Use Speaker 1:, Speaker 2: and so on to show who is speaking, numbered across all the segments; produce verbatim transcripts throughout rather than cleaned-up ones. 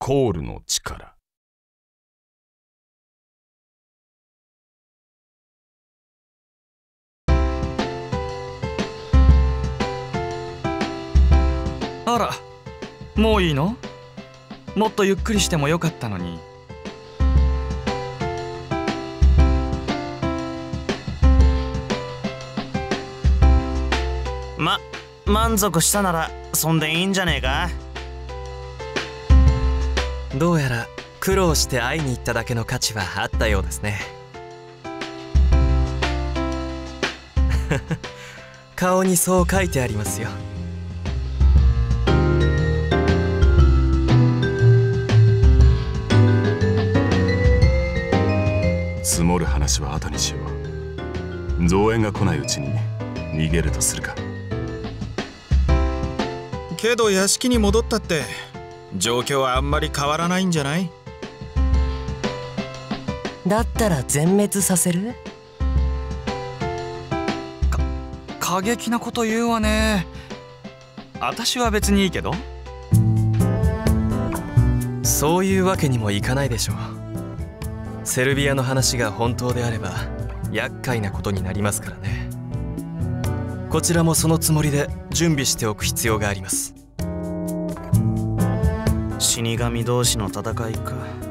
Speaker 1: コールの力。
Speaker 2: あら、もういいの？もっとゆっくりしてもよかったのに。
Speaker 3: ま、満足したならそんでいいんじゃねえか。
Speaker 4: どうやら苦労して会いに行っただけの価値はあったようですね。顔にそう書いてありますよ。
Speaker 1: 積もる話は後にしよう。増援が来ないうちに逃げるとするか。
Speaker 5: けど屋敷に戻ったって状況はあんまり変わらないんじゃない？
Speaker 6: だったら全滅させる？
Speaker 2: か過激なこと言うわね。私は別にいいけど。
Speaker 4: そういうわけにもいかないでしょう。セルビアの話が本当であれば厄介なことになりますからね。こちらもそのつもりで準備しておく必要があります。
Speaker 3: 死神同士の戦いか。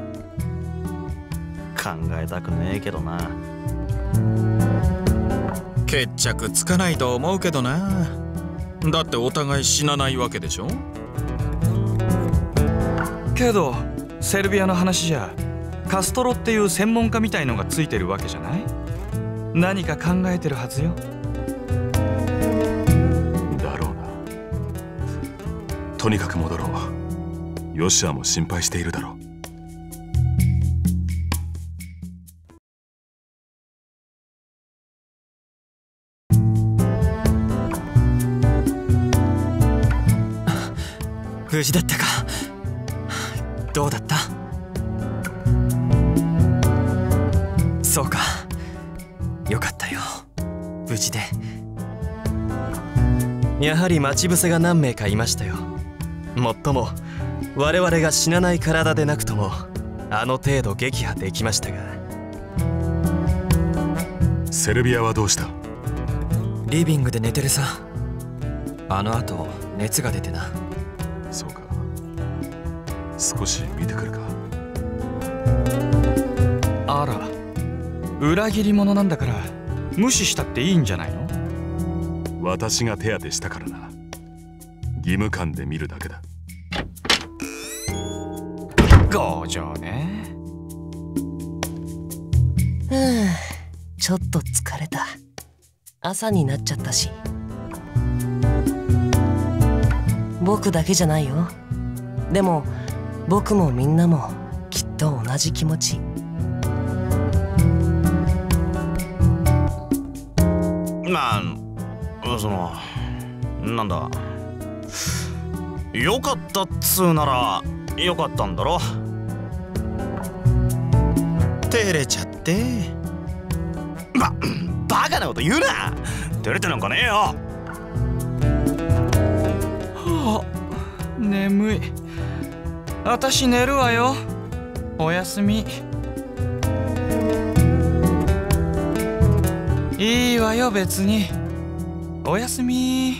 Speaker 3: 考えたくねえけどな。
Speaker 5: 決着つかないと思うけどな。だってお互い死なないわけでしょ。
Speaker 2: けどセルビアの話じゃカストロっていう専門家みたいのがついてるわけじゃない？何か考えてるはずよ。
Speaker 1: だろうな。とにかく戻ろう。ヨシアも心配しているだろう。
Speaker 4: 無事だったか。どうだった？そうか、よかったよ、無事で。やはり待ち伏せが何名かいましたよ。もっとも我々が死なない体でなくともあの程度撃破できましたが。
Speaker 1: セルビアはどうした？
Speaker 4: リビングで寝てるさ。あの後熱が出てな。
Speaker 1: そうか、少し見てくるか。
Speaker 2: あら、裏切り者なんだから無視したっていいんじゃないの？
Speaker 1: 私が手当てしたからな。義務感で見るだけだ。
Speaker 2: 強情ね。
Speaker 6: ふぅ、ちょっと疲れた。朝になっちゃったし。僕だけじゃないよ。でも僕もみんなもきっと同じ気持ち。
Speaker 3: まあそのなんだ、よかったっつうならよかったんだろ。
Speaker 5: 照れちゃって。
Speaker 3: ばバカなこと言うな。照れてなんかねえよ。
Speaker 2: はあ、眠い。私寝るわよ。おやすみ。いいわよ別に。おやすみ。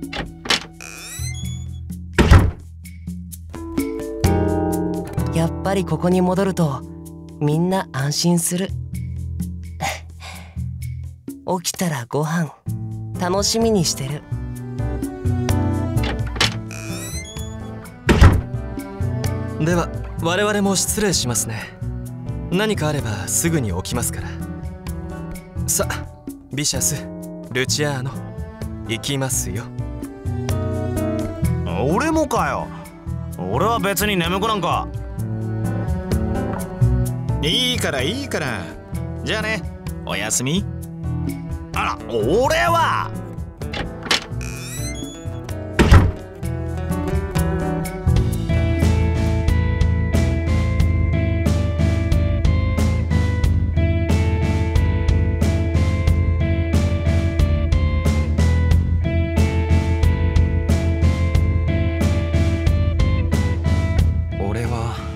Speaker 6: やっぱりここに戻るとみんな安心する。起きたらご飯楽しみにしてる。
Speaker 4: では我々も失礼しますね。何かあればすぐに起きますから。さあビシャス、ルチアーノ、行きますよ。
Speaker 3: 俺もかよ。俺は別に眠くなんか。
Speaker 5: いいからいいから。じゃあね、おやすみ。
Speaker 3: あら、俺は
Speaker 4: 俺は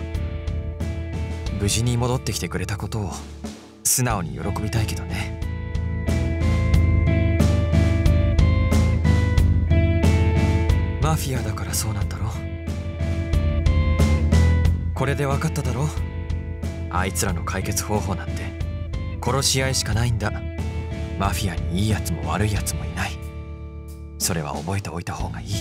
Speaker 4: 無事に戻ってきてくれたことを素直に喜びたいけどね。マフィアだからそうなんだろ。これで分かっただろ。あいつらの解決方法なんて殺し合いしかないんだ。マフィアにいいやつも悪いやつもいない。それは覚えておいた方がいい。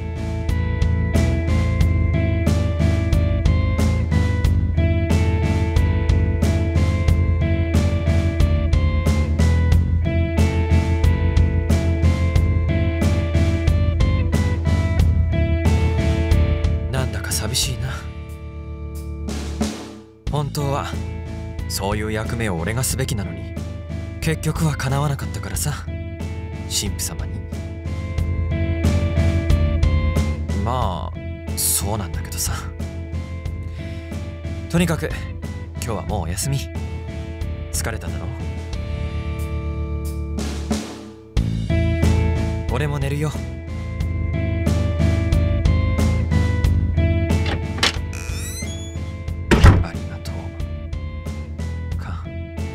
Speaker 4: なんだか寂しいな。本当はそういう役目を俺がすべきなのに結局は叶わなかったからさ、神父様に。まあそうなんだけどさ。とにかく今日はもうお休み。疲れただろ。俺も寝るよ。ありがとうか。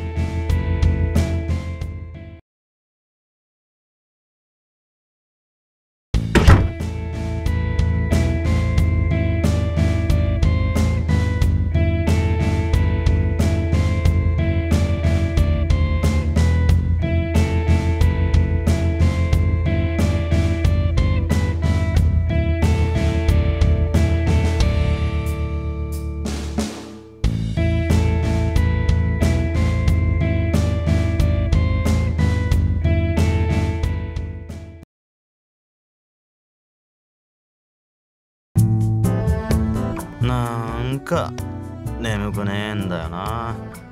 Speaker 3: なんか眠くねえんだよな。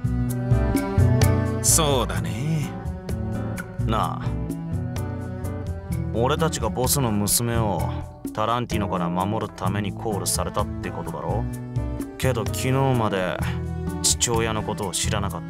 Speaker 5: そうだね。
Speaker 3: なあ、俺たちがボスの娘をタランティノから守るためにコールされたってことだろ。けど昨日まで父親のことを知らなかった。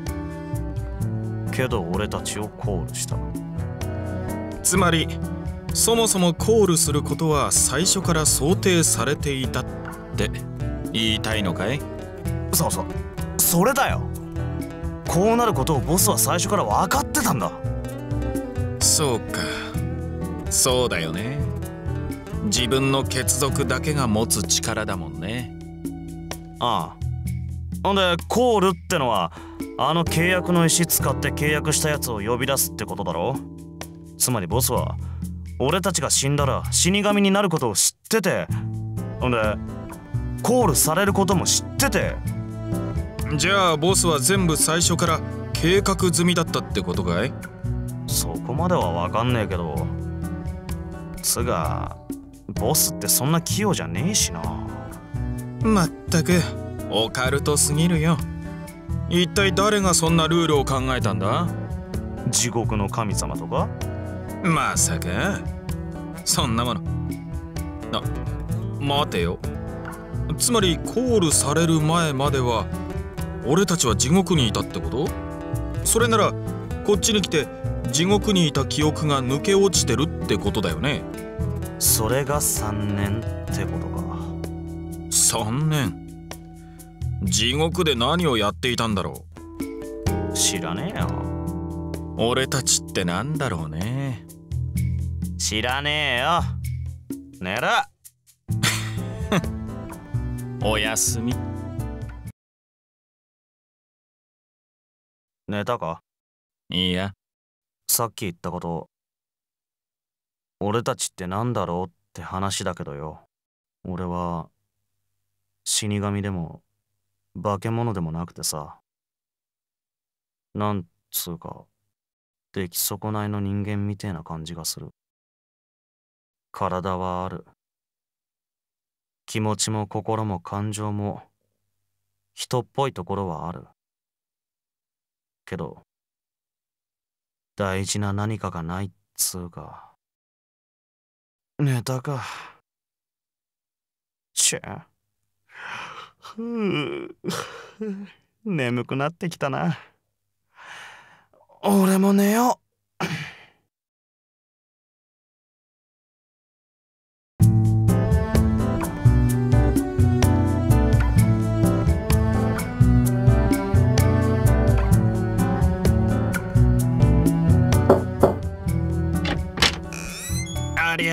Speaker 3: けど俺たちをコールした。
Speaker 5: つまりそもそもコールすることは最初から想定されていたって言いたいのかい？
Speaker 3: そうそう、それだよ。こうなることをボスは最初から分かってたんだ。
Speaker 5: そうか、そうだよね。自分の血族だけが持つ力だもんね。
Speaker 3: ああ。ほんでコールってのはあの契約の石使って契約したやつを呼び出すってことだろ。つまりボスは俺たちが死んだら死神になることを知ってて、ほんでコールされることも知ってて。
Speaker 5: じゃあボスは全部最初から計画済みだったってことかい？
Speaker 3: そこまでは分かんねえけど、つがボスってそんな器用じゃねえしな。
Speaker 5: まったくオカルトすぎるよ。一体誰がそんなルールを考えたんだ？
Speaker 3: 地獄の神様とか？
Speaker 5: まさかそんなもの。あ、待てよ。つまりコールされる前までは俺たちは地獄にいたってこと？それならこっちに来て地獄にいた記憶が抜け落ちてるってことだよね。
Speaker 3: それがさんねんってことか。
Speaker 5: さんねん。地獄で何をやっていたんだろ
Speaker 3: う？知らねえよ。
Speaker 5: 俺たちってなんだろうね。
Speaker 3: 知らねえよ。寝る。
Speaker 5: おやすみ。
Speaker 3: 寝たか？
Speaker 5: いや、
Speaker 3: さっき言ったこと、俺たちってなんだろうって話だけどよ。俺は死神でも化け物でもなくてさ、なんつうか出来損ないの人間みてえな感じがする。体はある。気持ちも心も感情も人っぽいところはある。けど大事な何かがないっつうか。寝たか。ちゃ。ふう。眠くなってきたな。俺も寝よう。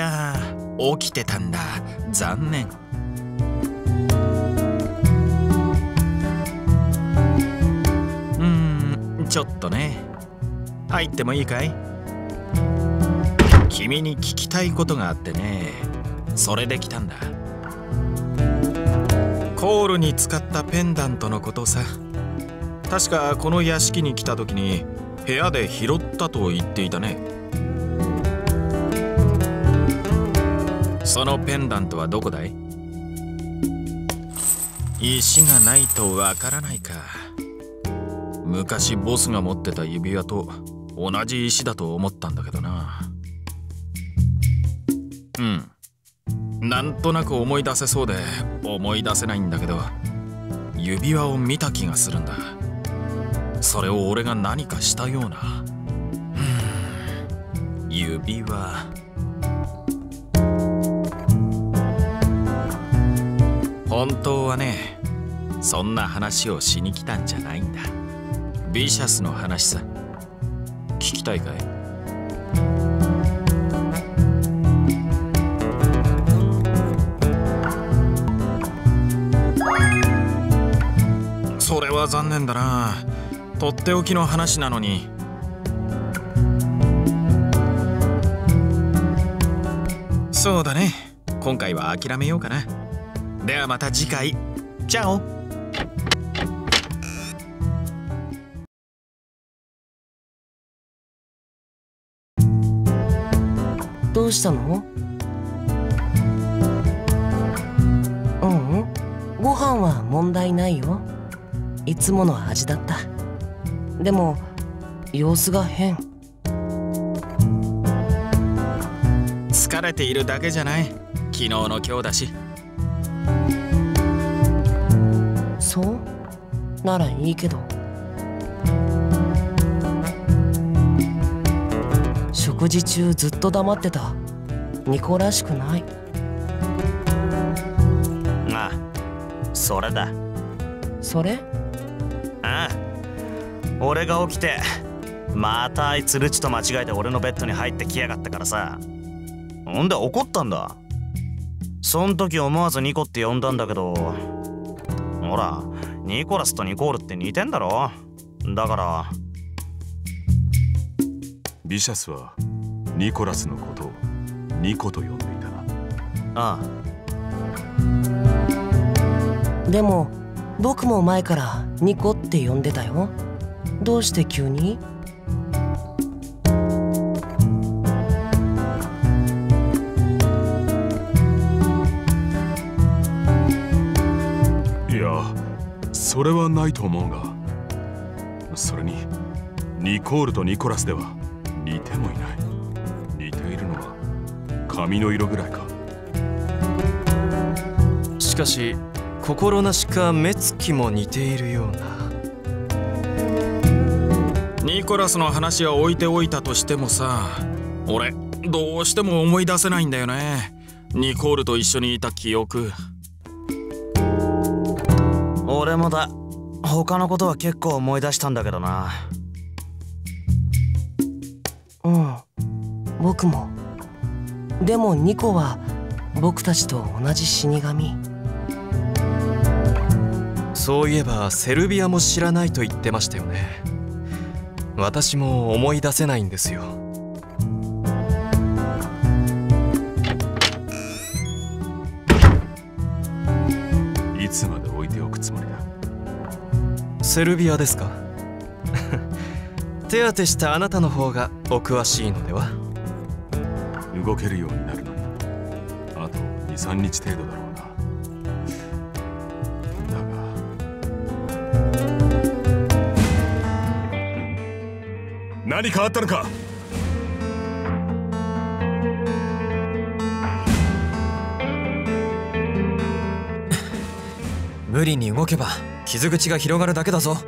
Speaker 5: ああ、起きてたんだ。残念。うーん、ちょっとね。入ってもいいかい？君に聞きたいことがあってね。それで来たんだ。コールに使ったペンダントのことさ。確かこの屋敷に来た時に部屋で拾ったと言っていたね。そのペンダントはどこだい？石がないとわからないか。昔ボスが持ってた指輪と同じ石だと思ったんだけどな。うん、なんとなく思い出せそうで思い出せないんだけど、指輪を見た気がするんだ。それを俺が何かしたような。指輪。本当はね、そんな話をしに来たんじゃないんだ。ビシャスの話さ。聞きたいかい？それは残念だな。とっておきの話なのに。そうだね。今回は諦めようかな。ではまた次回。チャオ。
Speaker 6: どうしたの？ううん、ご飯は問題ないよ。いつもの味だった。でも様子が変。
Speaker 5: 疲れているだけじゃない。昨日の今日だし。
Speaker 6: そうならいいけど。食事中ずっと黙ってた。ニコらしくない。
Speaker 3: ああ、それだ。
Speaker 6: それ？
Speaker 3: ああ、俺が起きてまたあいつルチと間違えて俺のベッドに入ってきやがったからさ。ほんで怒ったんだ。そん時思わずニコって呼んだんだけど、ほらニコラスとニコールって似てんだろ。だから
Speaker 1: ビシャスはニコラスのことをニコと呼んでいたな。
Speaker 3: あ
Speaker 6: あ。でも僕も前からニコって呼んでたよ。どうして急に？
Speaker 1: いや、それはないと思うが、それにニコールとニコラスでは似てもいない。似ているのは髪の色ぐらいか。
Speaker 4: しかし心なしか目つきも似ているような。
Speaker 5: ニコラスの話は置いておいたとしてもさ、俺どうしても思い出せないんだよね。ニコールと一緒にいた記憶。
Speaker 3: 俺もだ。他のことは結構思い出したんだけどな。
Speaker 6: うん、僕も。でもニコは僕たちと同じ死神。
Speaker 4: そういえばセルビアも知らないと言ってましたよね。私も思い出せないんですよ。
Speaker 1: いつまで置いておくつもりだ？
Speaker 4: セルビアですか？手当てしたあなたの方がお詳しいのでは？
Speaker 1: 動けるようになるのにあとに、さんにち程度だろうな。だが何かあったのか？
Speaker 7: 無理に動けば傷口が広がるだけだぞ。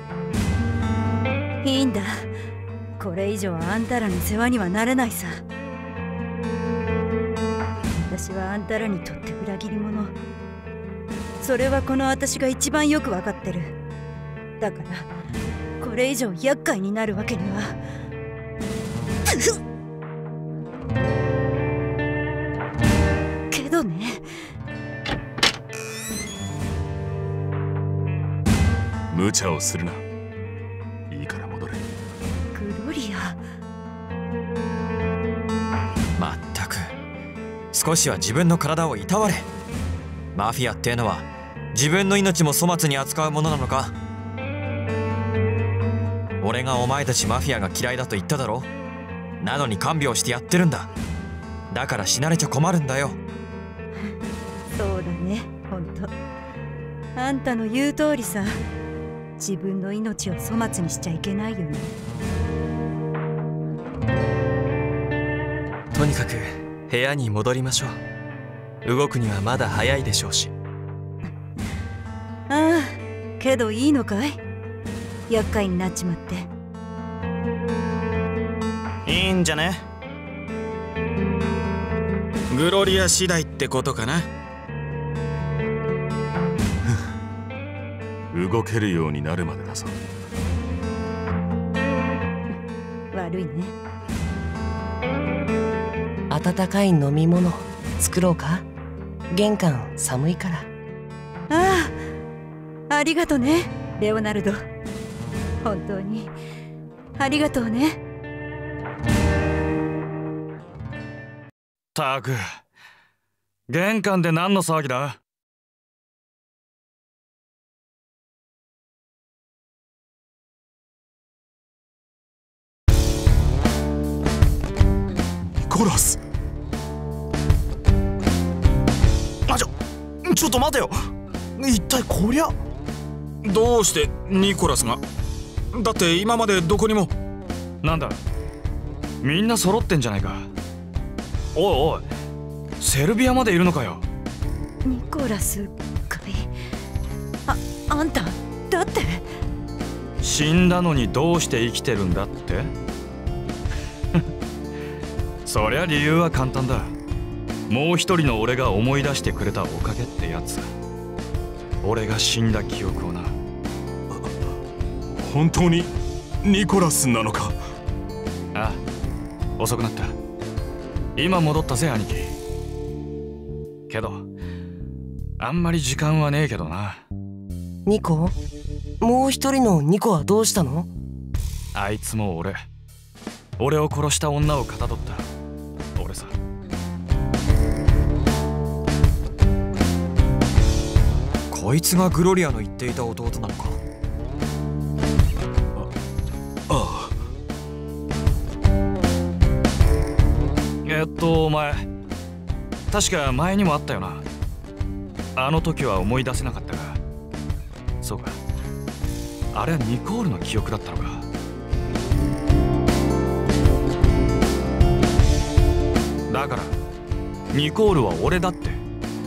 Speaker 8: いいんだ。これ以上あんたらの世話にはなれないさ。私はあんたらにとって裏切り者。それはこの私が一番よくわかってる。だからこれ以上厄介になるわけには。 ね。
Speaker 1: 無茶をするな。いいから戻れ。
Speaker 8: グロリア。
Speaker 7: まったく、少しは自分の体をいたわれ。マフィアっていうのは自分の命も粗末に扱うものなのか。俺がお前たちマフィアが嫌いだと言っただろ。なのに看病してやってるんだ。だから死なれちゃ困るんだよ。
Speaker 8: そうだね、ほんと。あんたの言う通りさ。自分の命を粗末にしちゃいけないよね。
Speaker 4: とにかく部屋に戻りましょう。動くにはまだ早いでしょうし。
Speaker 8: ああ、けどいいのかい？厄介になっちまって。
Speaker 3: いいんじゃね？
Speaker 5: グロリア次第ってことかな。
Speaker 1: 動けるようになるまでだぞ。
Speaker 8: 悪いね。
Speaker 6: 温かい飲み物作ろうか？玄関寒いから。
Speaker 8: ああ、ありがとね、レオナルド。本当にありがとうね。
Speaker 2: たく、玄関で何の騒ぎだ？
Speaker 1: ニコラス。
Speaker 3: あ、ちょちょっと待てよ。一体こりゃ。
Speaker 5: どうしてニコラスが？だって今までどこにも。
Speaker 2: なんだ、みんな揃ってんじゃないか。おいおい、セルビアまでいるのかよ。
Speaker 8: ニコラスかい？あ、あんただって
Speaker 2: 死んだのにどうして生きてるんだって？そりゃ理由は簡単だ。もう一人の俺が思い出してくれたおかげってやつ。俺が死んだ記憶をな。
Speaker 1: 本当にニコラスなのか？
Speaker 2: ああ、遅くなった。今戻ったぜ兄貴。けどあんまり時間はねえけどな。
Speaker 6: ニコ？もう一人のニコはどうしたの？
Speaker 2: あいつも俺俺を殺した女をかたどった俺さ。
Speaker 7: こいつがグロリアの言っていた弟なのか。
Speaker 1: ああ。
Speaker 2: えっとお前、確か前にもあったよな。あの時は思い出せなかったが。そうか、あれはニコールの記憶だったのか。だからニコールは俺だって。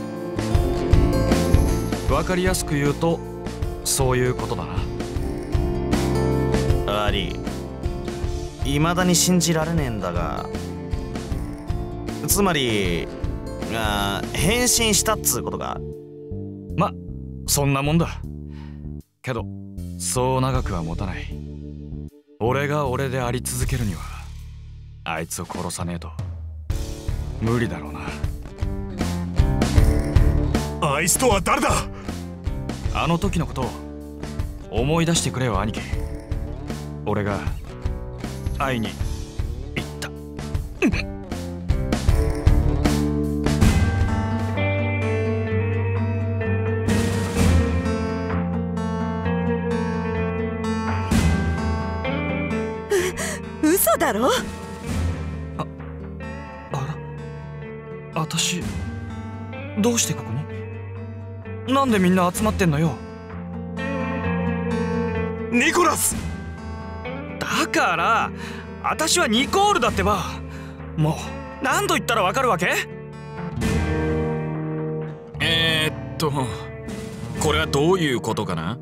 Speaker 2: 分かりやすく言うとそういうことだな。
Speaker 3: アリー、いまだに信じられねえんだが、つまりあ変身したっつうことか。
Speaker 2: ま、そんなもんだけど、そう長くは持たない。俺が俺であり続けるにはあいつを殺さねえと無理だろうな。
Speaker 1: あいつとは誰だ？
Speaker 2: あの時のことを思い出してくれよ兄貴。俺が会いに行った。
Speaker 8: 嘘だろ？
Speaker 2: あ、あら、私どうしてここに？なんでみんな集まってんのよ。
Speaker 1: ニコラス！
Speaker 2: だから私はニコールだってば。もう何度言ったらわかるわけ？
Speaker 5: えー、っとこれはどういうことかな？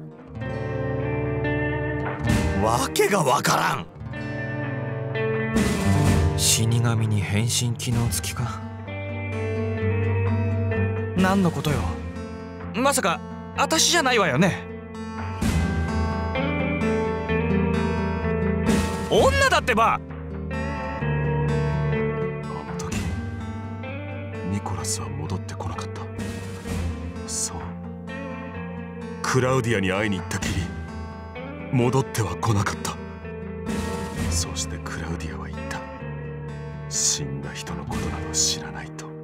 Speaker 3: わけがわからん。
Speaker 7: 死神に変身機能付きか。
Speaker 2: 何のことよ。まさか私じゃないわよね。女だってば。
Speaker 1: あの時ニコラスは戻ってこなかった。そう、クラウディアに会いに行ったきり戻っては来なかった。そしてクラウディアは言った。死んだ人のことなど知らないと。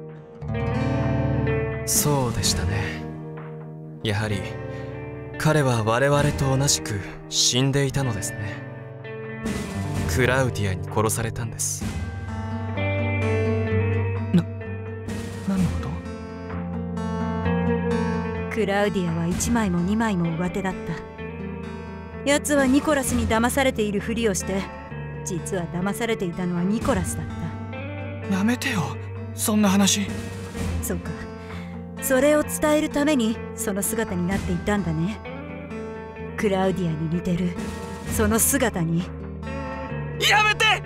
Speaker 4: そうでしたね。やはり彼は我々と同じく死んでいたのですね。クラウディアに殺されたんです。
Speaker 2: な、何のこと？
Speaker 8: クラウディアはいちまいもにまいも上手だった。奴はニコラスに騙されているふりをして、実は騙されていたのはニコラスだった。
Speaker 2: やめてよ、そんな話。
Speaker 8: そうか、それを伝えるためにその姿になっていたんだね。クラウディアに似てるその姿に。
Speaker 2: やめて！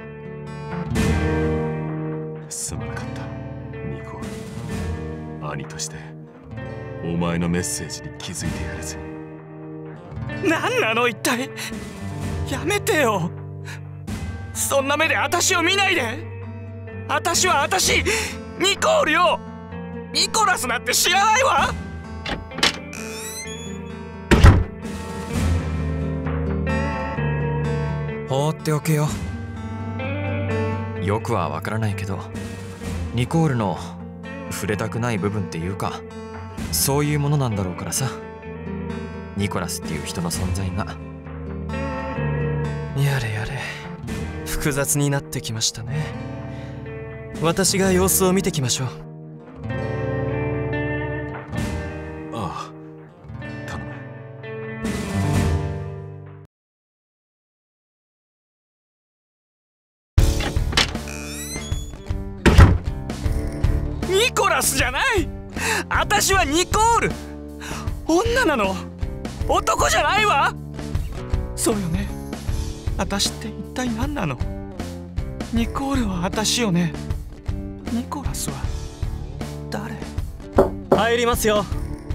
Speaker 1: すまなかったニコール。兄としてお前のメッセージに気づいてやれず。
Speaker 2: 何なの一体。やめてよ、そんな目で私を見ないで。私は私、ニコールよ。ニコラスなんて知らないわ。
Speaker 7: 放っておけよ。よくはわからないけど、ニコールの触れたくない部分っていうか、そういうものなんだろうからさ。ニコラスっていう人の存在が。
Speaker 4: やれやれ、複雑になってきましたね。私が様子を見てきましょう。
Speaker 1: ああ、頼む。
Speaker 2: ニコラスじゃない。私はニコール。女なの、男じゃないわ。そうよね。私って一体何なの？ニコールは私よね。ニコラスは誰？
Speaker 4: 入りますよ。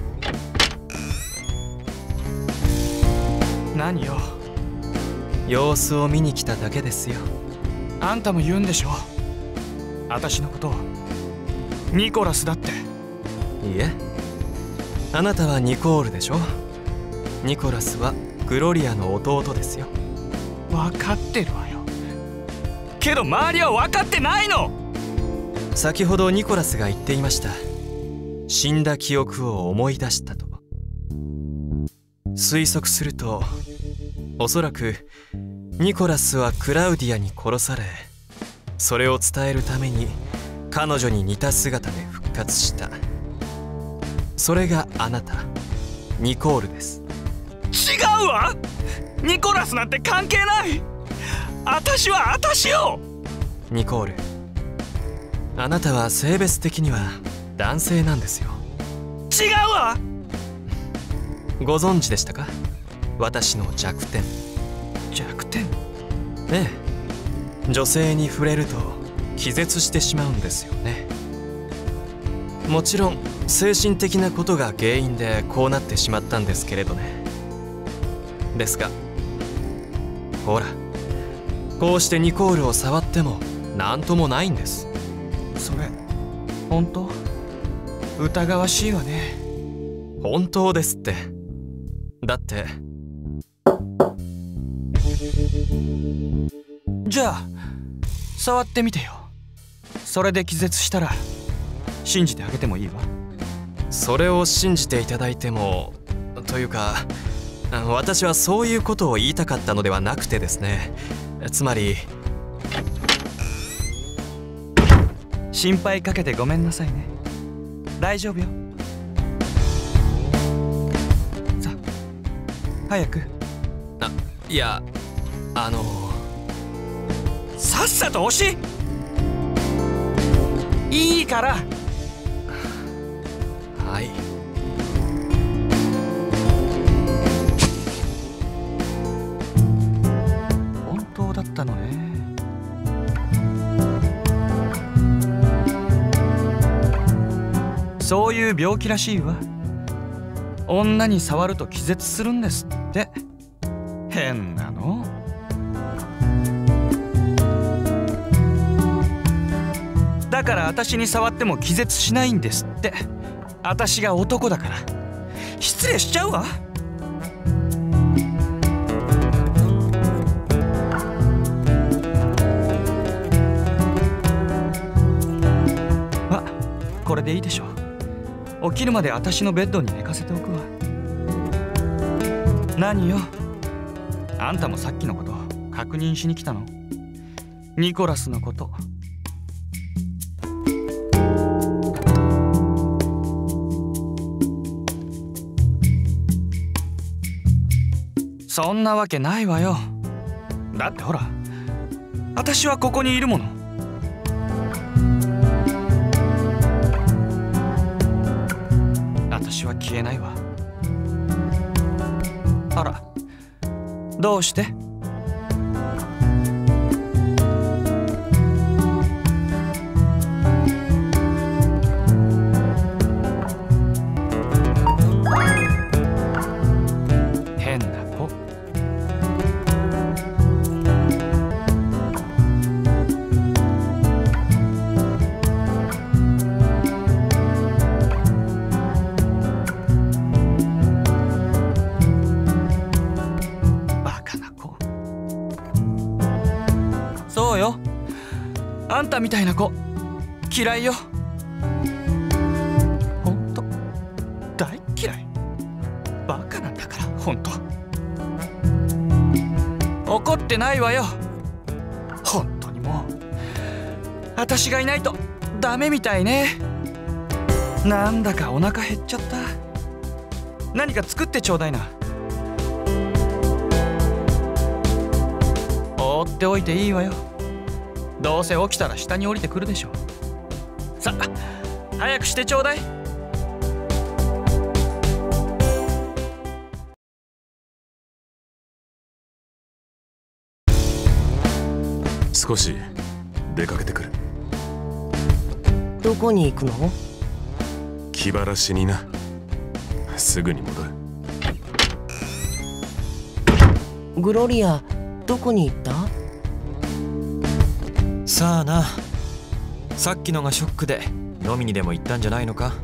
Speaker 2: 何よ。
Speaker 4: 様子を見に来ただけですよ。
Speaker 2: あんたも言うんでしょ、私のことをニコラスだって。
Speaker 4: いいえ、あなたはニコールでしょ。ニコラスはグロリアの弟ですよ。
Speaker 2: 分かってるわよ。けど周りは分かってないの。
Speaker 4: 先ほどニコラスが言っていました。死んだ記憶を思い出したと。推測すると、おそらくニコラスはクラウディアに殺され、それを伝えるために彼女に似た姿で復活した。それがあなた、ニコールです。
Speaker 2: 違うわ。ニコラスなんて関係ない。私は私よ。
Speaker 4: ニコール、あなたは性別的には男性なんですよ。
Speaker 2: 違うわ。
Speaker 4: ご存知でしたか？私の弱点。
Speaker 2: 弱点？
Speaker 4: ええ、女性に触れると気絶してしまうんですよね。もちろん精神的なことが原因でこうなってしまったんですけれどね。ですがほら、こうしてニコールを触っても何ともないんです。
Speaker 2: それ本当？疑わしいわね。
Speaker 4: 本当ですって。だって
Speaker 2: じゃあ触ってみてよ。それで気絶したら信じてあげてもいいわ。
Speaker 4: それを信じていただいても、というか私はそういうことを言いたかったのではなくてですね。つまり、
Speaker 2: 心配かけてごめんなさいね。大丈夫よ。さあ早く。
Speaker 4: あ、いや、あの
Speaker 2: さっさと押し。いいから。
Speaker 4: はい。
Speaker 2: 本当だったのね。そういう病気らしいわ。女に触ると気絶するんですって。変なの。だだから私に触っても気絶しないんですって。私が男だから。失礼しちゃうわ。ま、これでいいでしょう。起きるまで私のベッドに寝かせておくわ。何よ、あんたもさっきのこと確認しに来たの？ニコラスのこと。そんなわけないわよ。だってほら、私はここにいるもの。私は消えないわ。あら、どうして？変な子。そうよ、あんたみたいな子嫌いよ。ほんと大嫌い。バカなんだからほんと。怒ってないわよ。ほんとにもう私がいないとダメみたいね。なんだかお腹減っちゃった。何か作ってちょうだいな。放っておいていいわよ。どうせ起きたら下に降りてくるでしょ。さあ早くしてちょうだい。
Speaker 1: 少し出かけてくる。
Speaker 6: どこに行くの？
Speaker 1: 気晴らしにな。すぐに戻る。
Speaker 6: グロリア、どこに行った？
Speaker 7: さあな、さっきのがショックで飲みにでも行ったんじゃないのか？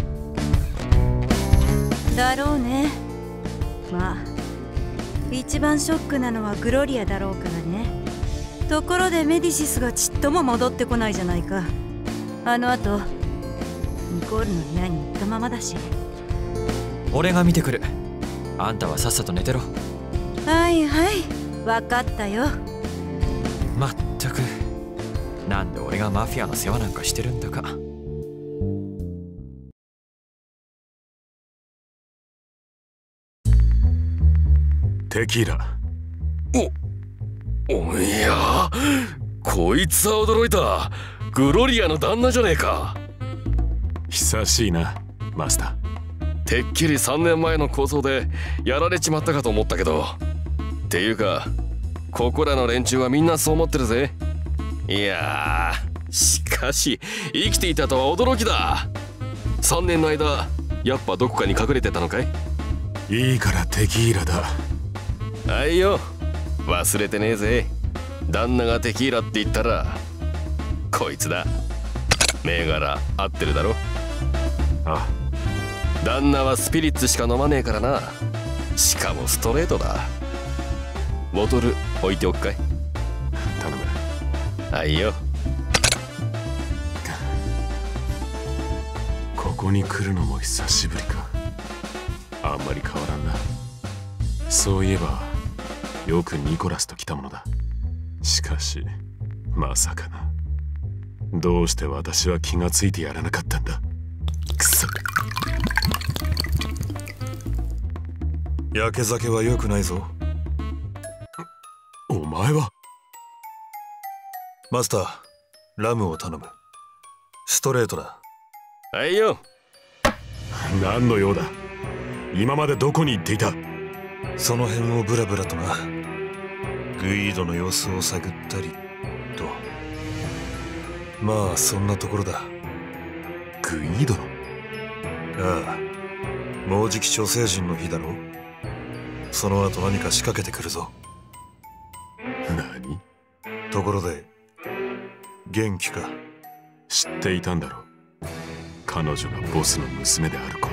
Speaker 8: だろうね。まあ一番ショックなのはグロリアだろうからね。ところでメディシスがちっとも戻ってこないじゃないか。あのあとニコールの部屋に行ったままだし。
Speaker 7: 俺が見てくる。あんたはさっさと寝てろ。
Speaker 8: はいはい、分かったよ。
Speaker 7: まったく、なんで俺がマフィアの世話なんかしてるんだか。
Speaker 1: テキーラ。
Speaker 9: お、おいや、こいつは驚いた。グロリアの旦那じゃねえか。
Speaker 1: 久しいな、マスター。
Speaker 9: てっきりさんねんまえの抗争でやられちまったかと思ったけど。っていうか、ここらの連中はみんなそう思ってるぜ。いやー、しかし生きていたとは驚きだ。さんねんの間やっぱどこかに隠れてたのかい？
Speaker 1: いいからテキーラだ。
Speaker 9: あいよ、忘れてねえぜ。旦那がテキーラって言ったらこいつだ。銘柄合ってるだろ？
Speaker 1: あ、
Speaker 9: 旦那はスピリッツしか飲まねえからな。しかもストレートだ。ボトル置いておくかい？
Speaker 1: 頼む。
Speaker 9: あいよ。
Speaker 1: ここに来るのも久しぶりか。あんまり変わらんな。そういえばよくニコラスと来たものだ。しかしまさかな。どうして私は気がついてやらなかったんだ。くそ。
Speaker 10: 焼け酒は良くないぞ。
Speaker 1: お前は？
Speaker 10: マスター、ラムを頼む。ストレートだ。
Speaker 9: はいよ。
Speaker 1: 何の用だ？今までどこに行っていた？
Speaker 10: その辺をブラブラとな。グイードの様子を探ったりと。まあそんなところだ。
Speaker 1: グイードの？
Speaker 10: ああ、もうじき諸星人の日だろう。その後何か仕掛けてくるぞ。
Speaker 1: 何？
Speaker 10: ところで元気か？
Speaker 1: 知っていたんだろう、彼女がボスの娘であること。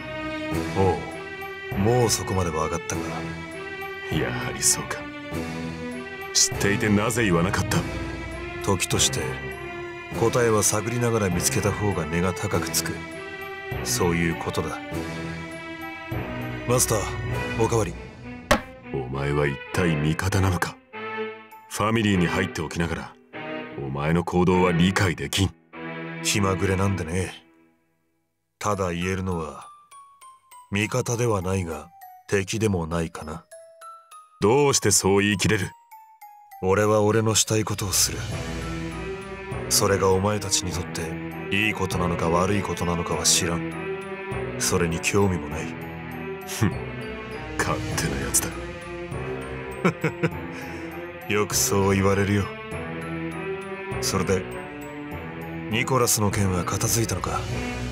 Speaker 10: おう、もうそこまで分かったか。
Speaker 1: やはりそうか。知っていてなぜ言わなかった。
Speaker 10: 時として答えは探りながら見つけた方が値が高くつく、そういうことだ。マスター、おかわり。
Speaker 1: お前は一体味方なのか。ファミリーに入っておきながらお前の行動は理解できん。
Speaker 10: 気まぐれなんでね。ただ言えるのは味方ではないが敵でもないかな。
Speaker 1: どうしてそう言い切れる。
Speaker 10: 俺は俺のしたいことをする。それがお前たちにとっていいことなのか悪いことなのかは知らん。それに興味もない。
Speaker 1: ふん、勝手なやつだ。
Speaker 10: よくそう言われるよ。それでニコラスの件は片付いたのか。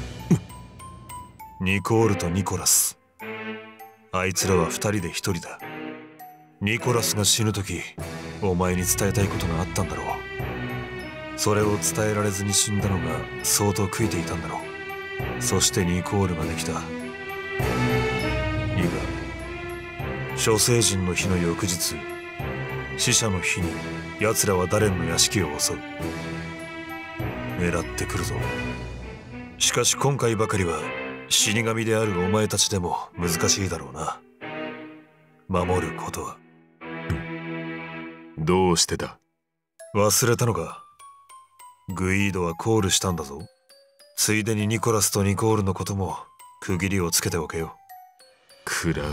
Speaker 10: ニコールとニコラス、あいつらは二人で一人だ。ニコラスが死ぬ時お前に伝えたいことがあったんだろう。それを伝えられずに死んだのが相当悔いていたんだろう。そしてニコールができた。いいか、諸星人の日の翌日、死者の日に奴らはダレンの屋敷を襲う。狙ってくるぞ。しかし今回ばかりは死神であるお前たちでも難しいだろうな、守ることは。
Speaker 1: どうしてだ。
Speaker 10: 忘れたのか。グイードはコールしたんだぞ。ついでにニコラスとニコールのことも区切りをつけておけよ。
Speaker 1: クラウデ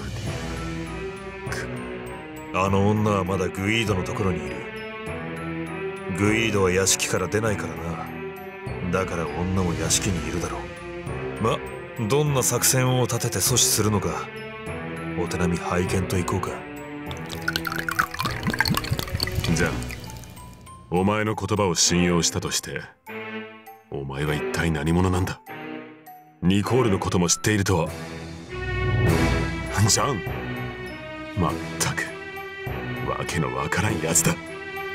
Speaker 10: ィア、あの女はまだグイードのところにいる。グイードは屋敷から出ないからな。だから女も屋敷にいるだろう。ま、どんな作戦を立てて阻止するのか、お手並み拝見といこうか。
Speaker 1: じゃあお前の言葉を信用したとして、お前は一体何者なんだ。ニコールのことも知っているとは。じゃん、まったくわけのわからんやつだ。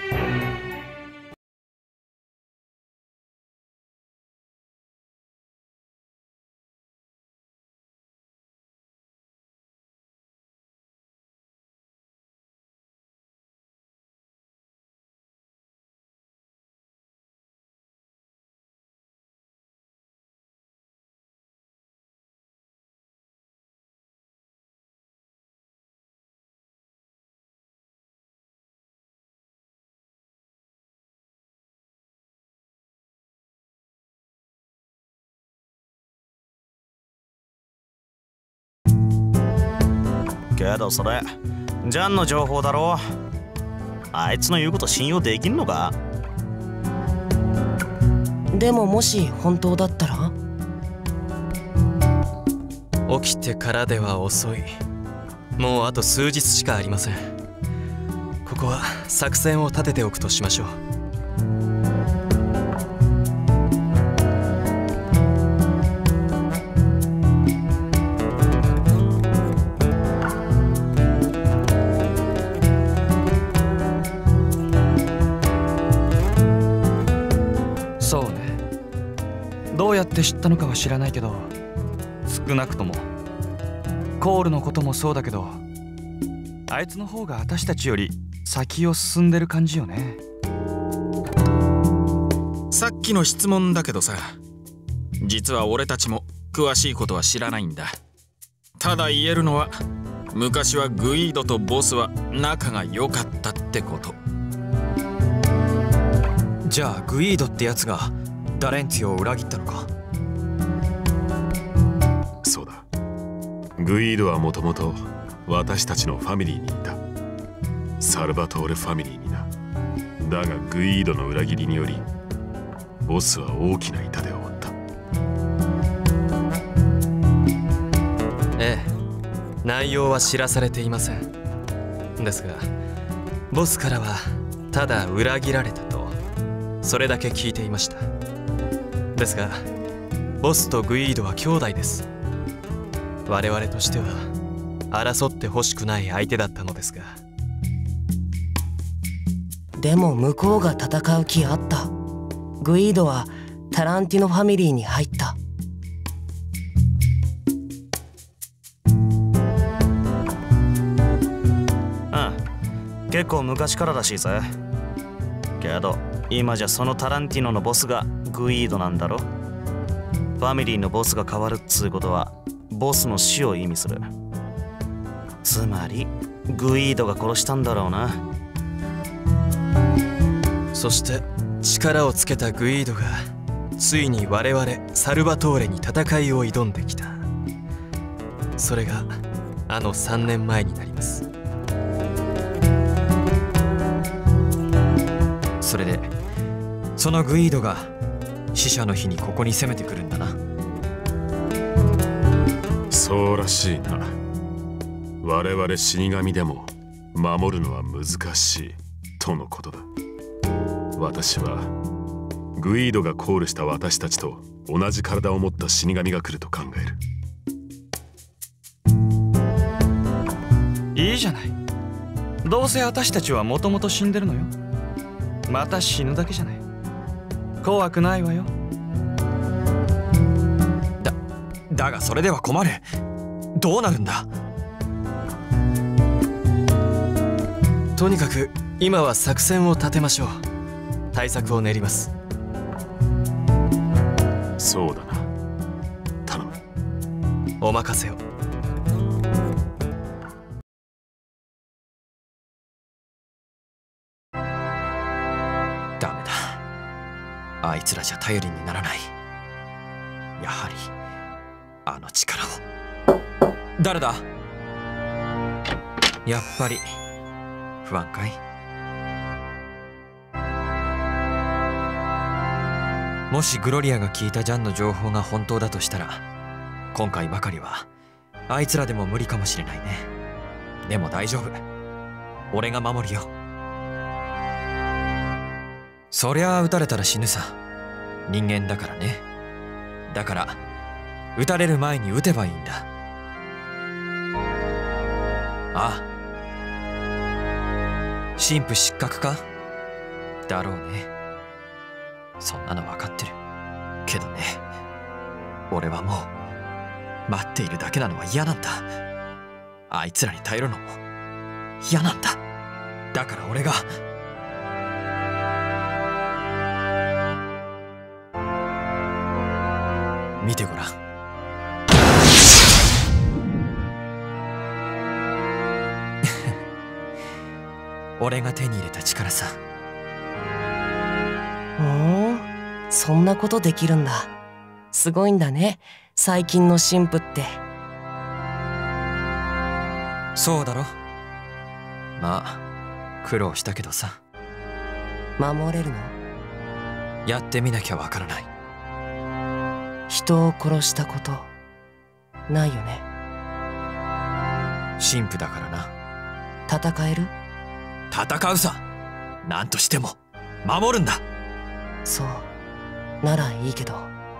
Speaker 3: けどそれジャンの情報だろ。あいつの言うこと信用できんのか。
Speaker 6: でももし本当だったら。
Speaker 4: 起きてからでは遅い。もうあと数日しかありません。ここは作戦を立てておくとしましょう。
Speaker 2: どうやって知ったのかは知らないけど、少なくともコールのこともそうだけど、あいつの方が私たちより先を進んでる感じよね。
Speaker 5: さっきの質問だけどさ、実は俺たちも詳しいことは知らないんだ。ただ言えるのは、昔はグイードとボスは仲が良かったってこと。
Speaker 7: じゃあグイードってやつがダレンツィを裏切ったのか。
Speaker 1: そうだ、グイードはもともと私たちのファミリーにいた。サルバトーレファミリーにな。だがグイードの裏切りによりボスは大きな痛手を負った。
Speaker 4: ええ、内容は知らされていません。ですがボスからはただ裏切られたと、それだけ聞いていました。ですがボスとグイードは兄弟です。我々としては争ってほしくない相手だったのですが。
Speaker 6: でも向こうが戦う気あった。グイードはタランティノファミリーに入った。
Speaker 3: うん、結構昔かららしいぜ。けど今じゃそのタランティノのボスがグイードなんだろ。ファミリーのボスが変わるっつうことはボスの死を意味する。つまりグイードが殺したんだろうな。
Speaker 4: そして力をつけたグイードがついに我々サルバトーレに戦いを挑んできた。それがあのさんねんまえになります。
Speaker 7: それでそのグイードが死者の日にここに攻めてくるんだな。
Speaker 1: そうらしいな。我々死神でも守るのは難しいとのことだ。私はグイードがコールした私たちと同じ体を持った死神が来ると考え
Speaker 2: る。いいじゃない。どうせ私たちはもともと死んでるのよ。また死ぬだけじゃない。怖くないわよ。
Speaker 7: だ、だがそれでは困る。どうなるんだ。
Speaker 4: とにかく今は作戦を立てましょう。対策を練ります。
Speaker 1: そうだな。頼む。
Speaker 4: お任せを。
Speaker 7: ダメだ。あいつらじゃ頼りにならない。やはりあの力を。誰だ。やっぱり不安かい。もしグロリアが聞いたジャンの情報が本当だとしたら、今回ばかりはあいつらでも無理かもしれないね。でも大丈夫。俺が守るよ。そりゃあ撃たれたら死ぬさ。人間だからね。だから撃たれる前に撃てばいいんだ。ああ、神父失格か。だろうね。そんなの分かってるけどね。俺はもう待っているだけなのは嫌なんだ。あいつらに頼るのも嫌なんだ。だから俺が見てごらん。俺が手に入れた力さ。
Speaker 6: おお、そんなことできるんだ。すごいんだね、最近の神父って。
Speaker 7: そうだろ。まあ苦労したけどさ。
Speaker 6: 守れるの？
Speaker 7: やってみなきゃわからない。
Speaker 6: 人を殺したことないよね。
Speaker 7: 神父だからな。
Speaker 6: 戦える？
Speaker 7: 戦うさ。何としても守るんだ。
Speaker 6: そうならいいけど。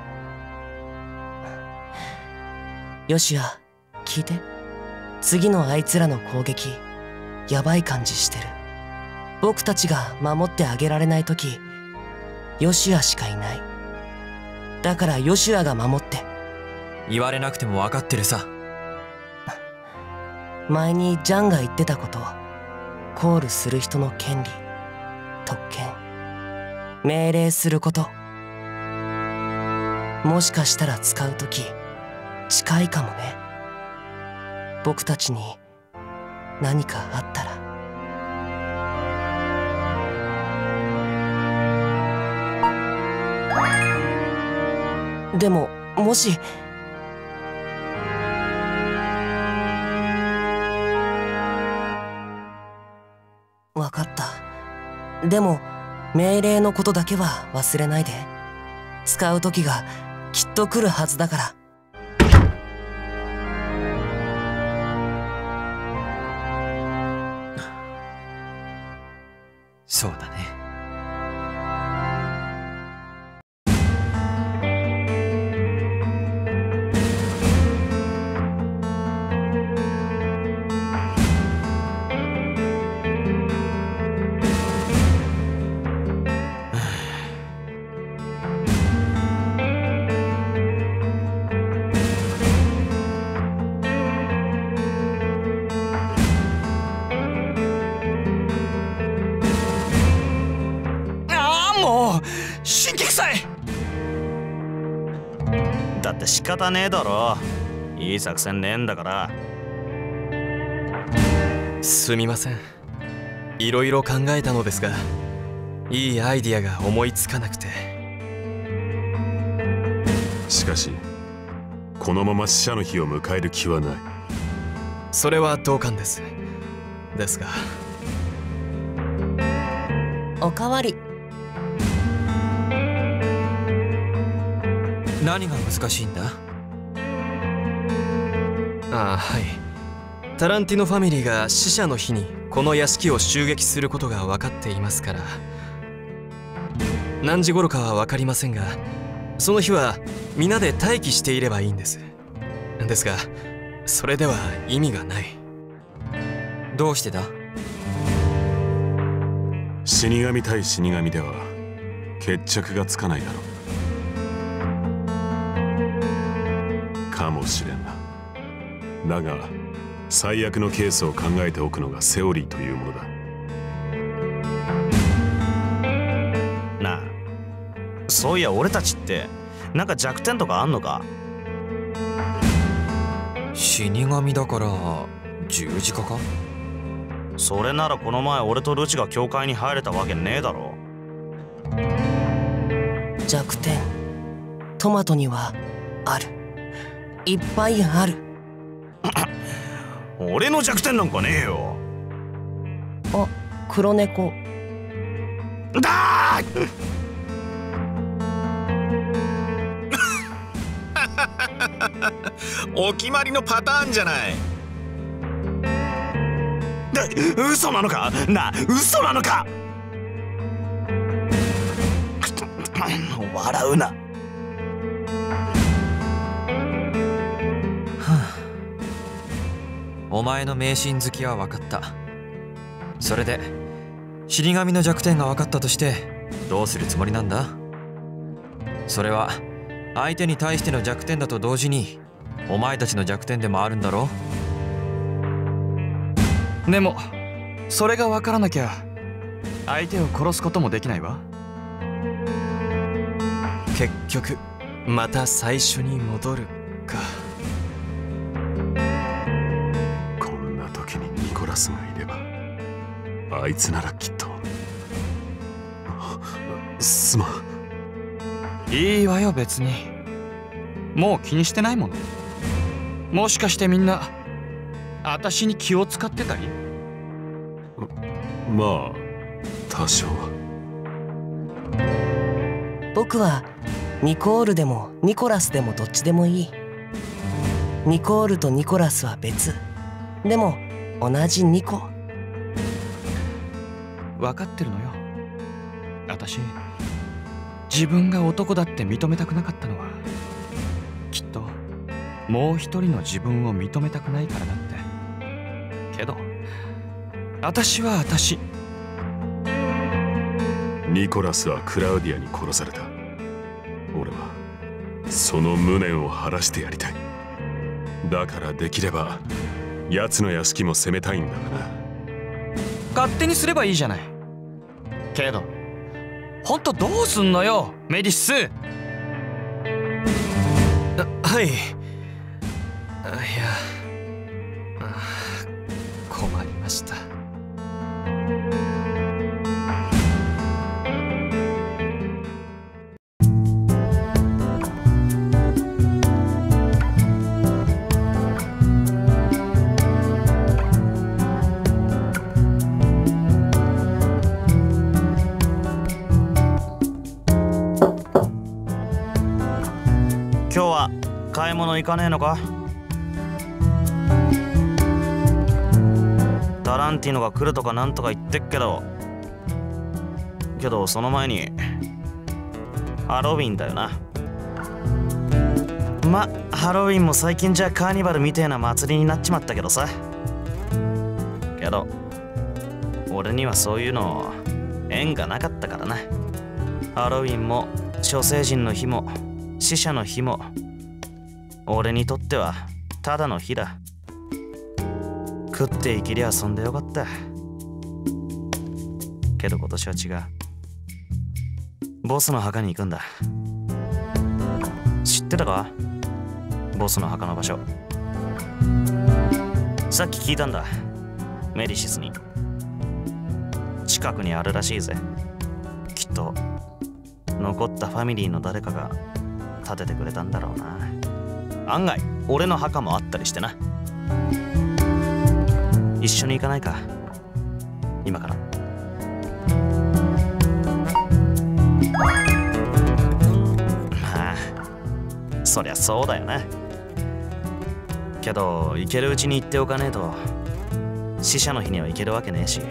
Speaker 6: よしや、聞いて。次のあいつらの攻撃やばい感じしてる。僕たちが守ってあげられない時、ヨシュアしかいない。だからヨシュアが守って。
Speaker 7: 言われなくても分かってるさ。
Speaker 6: 前にジャンが言ってたこと、コールする人の権利、特権、命令すること、もしかしたら使う時近いかもね。僕たちに何かあったら。でももしわかった。でも命令のことだけは忘れないで。使う時がきっと来るはずだから。
Speaker 7: そうだね。
Speaker 3: 仕方ねえだろ。いい作戦ねえんだから。
Speaker 4: すみません。いろいろ考えたのですが、いいアイディアが思いつかなくて。
Speaker 1: しかしこのまま死者の日を迎える気はない。
Speaker 4: それは同感です。ですが
Speaker 6: おかわり。
Speaker 7: 何が難しいんだ？
Speaker 4: ああ、はい。タランティノファミリーが死者の日にこの屋敷を襲撃することが分かっていますから、何時頃かは分かりませんが、その日は皆で待機していればいいんです。ですがそれでは意味がない。
Speaker 7: どうしてだ？
Speaker 1: 死神対死神では決着がつかないだろう。かもしれんな。だが最悪のケースを考えておくのがセオリーというものだ。
Speaker 3: なあ、そういや俺たちってなんか弱点とかあんのか？
Speaker 7: 死神だから十字架か？
Speaker 3: それならこの前俺とルチが教会に入れたわけねえだろ。
Speaker 6: 弱点、トマトにはある。いっぱいある。
Speaker 3: 俺の弱点なんかねえよ。
Speaker 6: あ、黒猫
Speaker 3: だー
Speaker 5: お決まりのパターンじゃない。
Speaker 3: 嘘なのかな、嘘なのか。笑うな。
Speaker 7: お前の迷信好きは分かった。それで死神の弱点が分かったとしてどうするつもりなんだ？それは相手に対しての弱点だと同時にお前たちの弱点でもあるんだろ？
Speaker 2: でもそれが分からなきゃ相手を殺すこともできないわ。
Speaker 4: 結局また最初に戻るか。
Speaker 1: こんな時にニコラスがいれば、あいつならきっと。すまん。
Speaker 2: いいわよ別に。もう気にしてないもの。もしかしてみんな私に気を使ってたり？
Speaker 1: まあ多少は。
Speaker 6: 僕はニコールでもニコラスでもどっちでもいい。ニコールとニコラスは別。でも同じニコ。
Speaker 2: 分かってるのよ。私自分が男だって認めたくなかったのはきっともう一人の自分を認めたくないからだって。けど私は私。
Speaker 1: ニコラスはクラウディアに殺された。俺はその無念を晴らしてやりたい。だからできれば奴の屋敷も攻めたいんだがな。
Speaker 2: 勝手にすればいいじゃない。けどほんとどうすんのよメディス。
Speaker 4: はい。いや、困りました。
Speaker 3: 今日は買い物行かねえのか？タランティノが来るとかなんとか言ってっけどけどその前にハロウィンだよな。ま、ハロウィンも最近じゃカーニバルみてえな祭りになっちまったけどさ。けど俺にはそういうの縁がなかったからな。ハロウィンも諸星人の日も死者の日も俺にとってはただの日だ。食って生きりゃ遊んでよかった。けど今年は違う。ボスの墓に行くんだ。知ってたか？ ボスの墓の場所。さっき聞いたんだ、メディシスに。近くにあるらしいぜ。きっと残ったファミリーの誰かが建ててくれたんだろうな。案外俺の墓もあったりしてな。一緒に行かないか、今から。まあそりゃそうだよな。けど行けるうちに行っておかねえと死者の日には行けるわけねえし。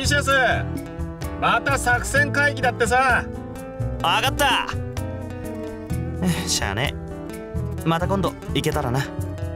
Speaker 5: リシャス、また作戦会議だってさ。
Speaker 3: 分かった。しゃあねえ、また今度行けたらな。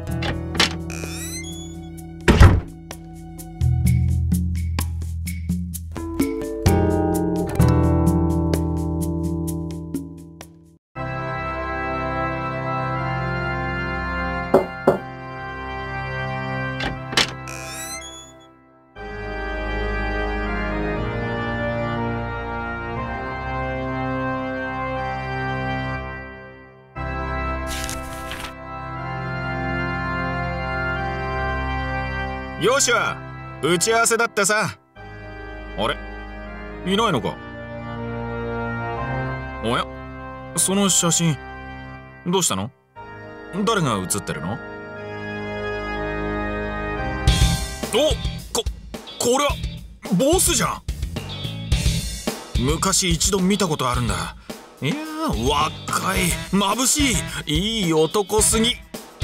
Speaker 5: よしは打ち合わせだってさ。あれ、いないのか。おや、その写真どうしたの？誰が写ってるの？お、こ、これはボスじゃん。昔一度見たことあるんだ。いやー、若い、眩しい、いい男すぎ。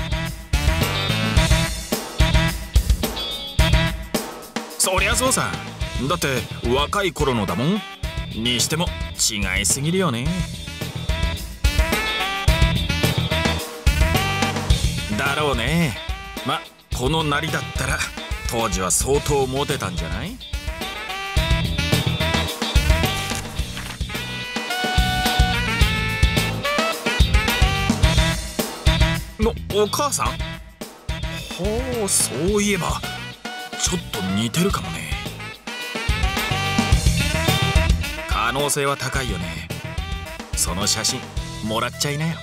Speaker 5: そりゃそうさ。だって若い頃のだもん。にしても違いすぎるよね。だろうね。ま、このなりだったら当時は相当モテたんじゃない？の、お母さん？ほう、そういえばちょっと似てるかもね。可能性は高いよね。その写真もらっちゃいなよ。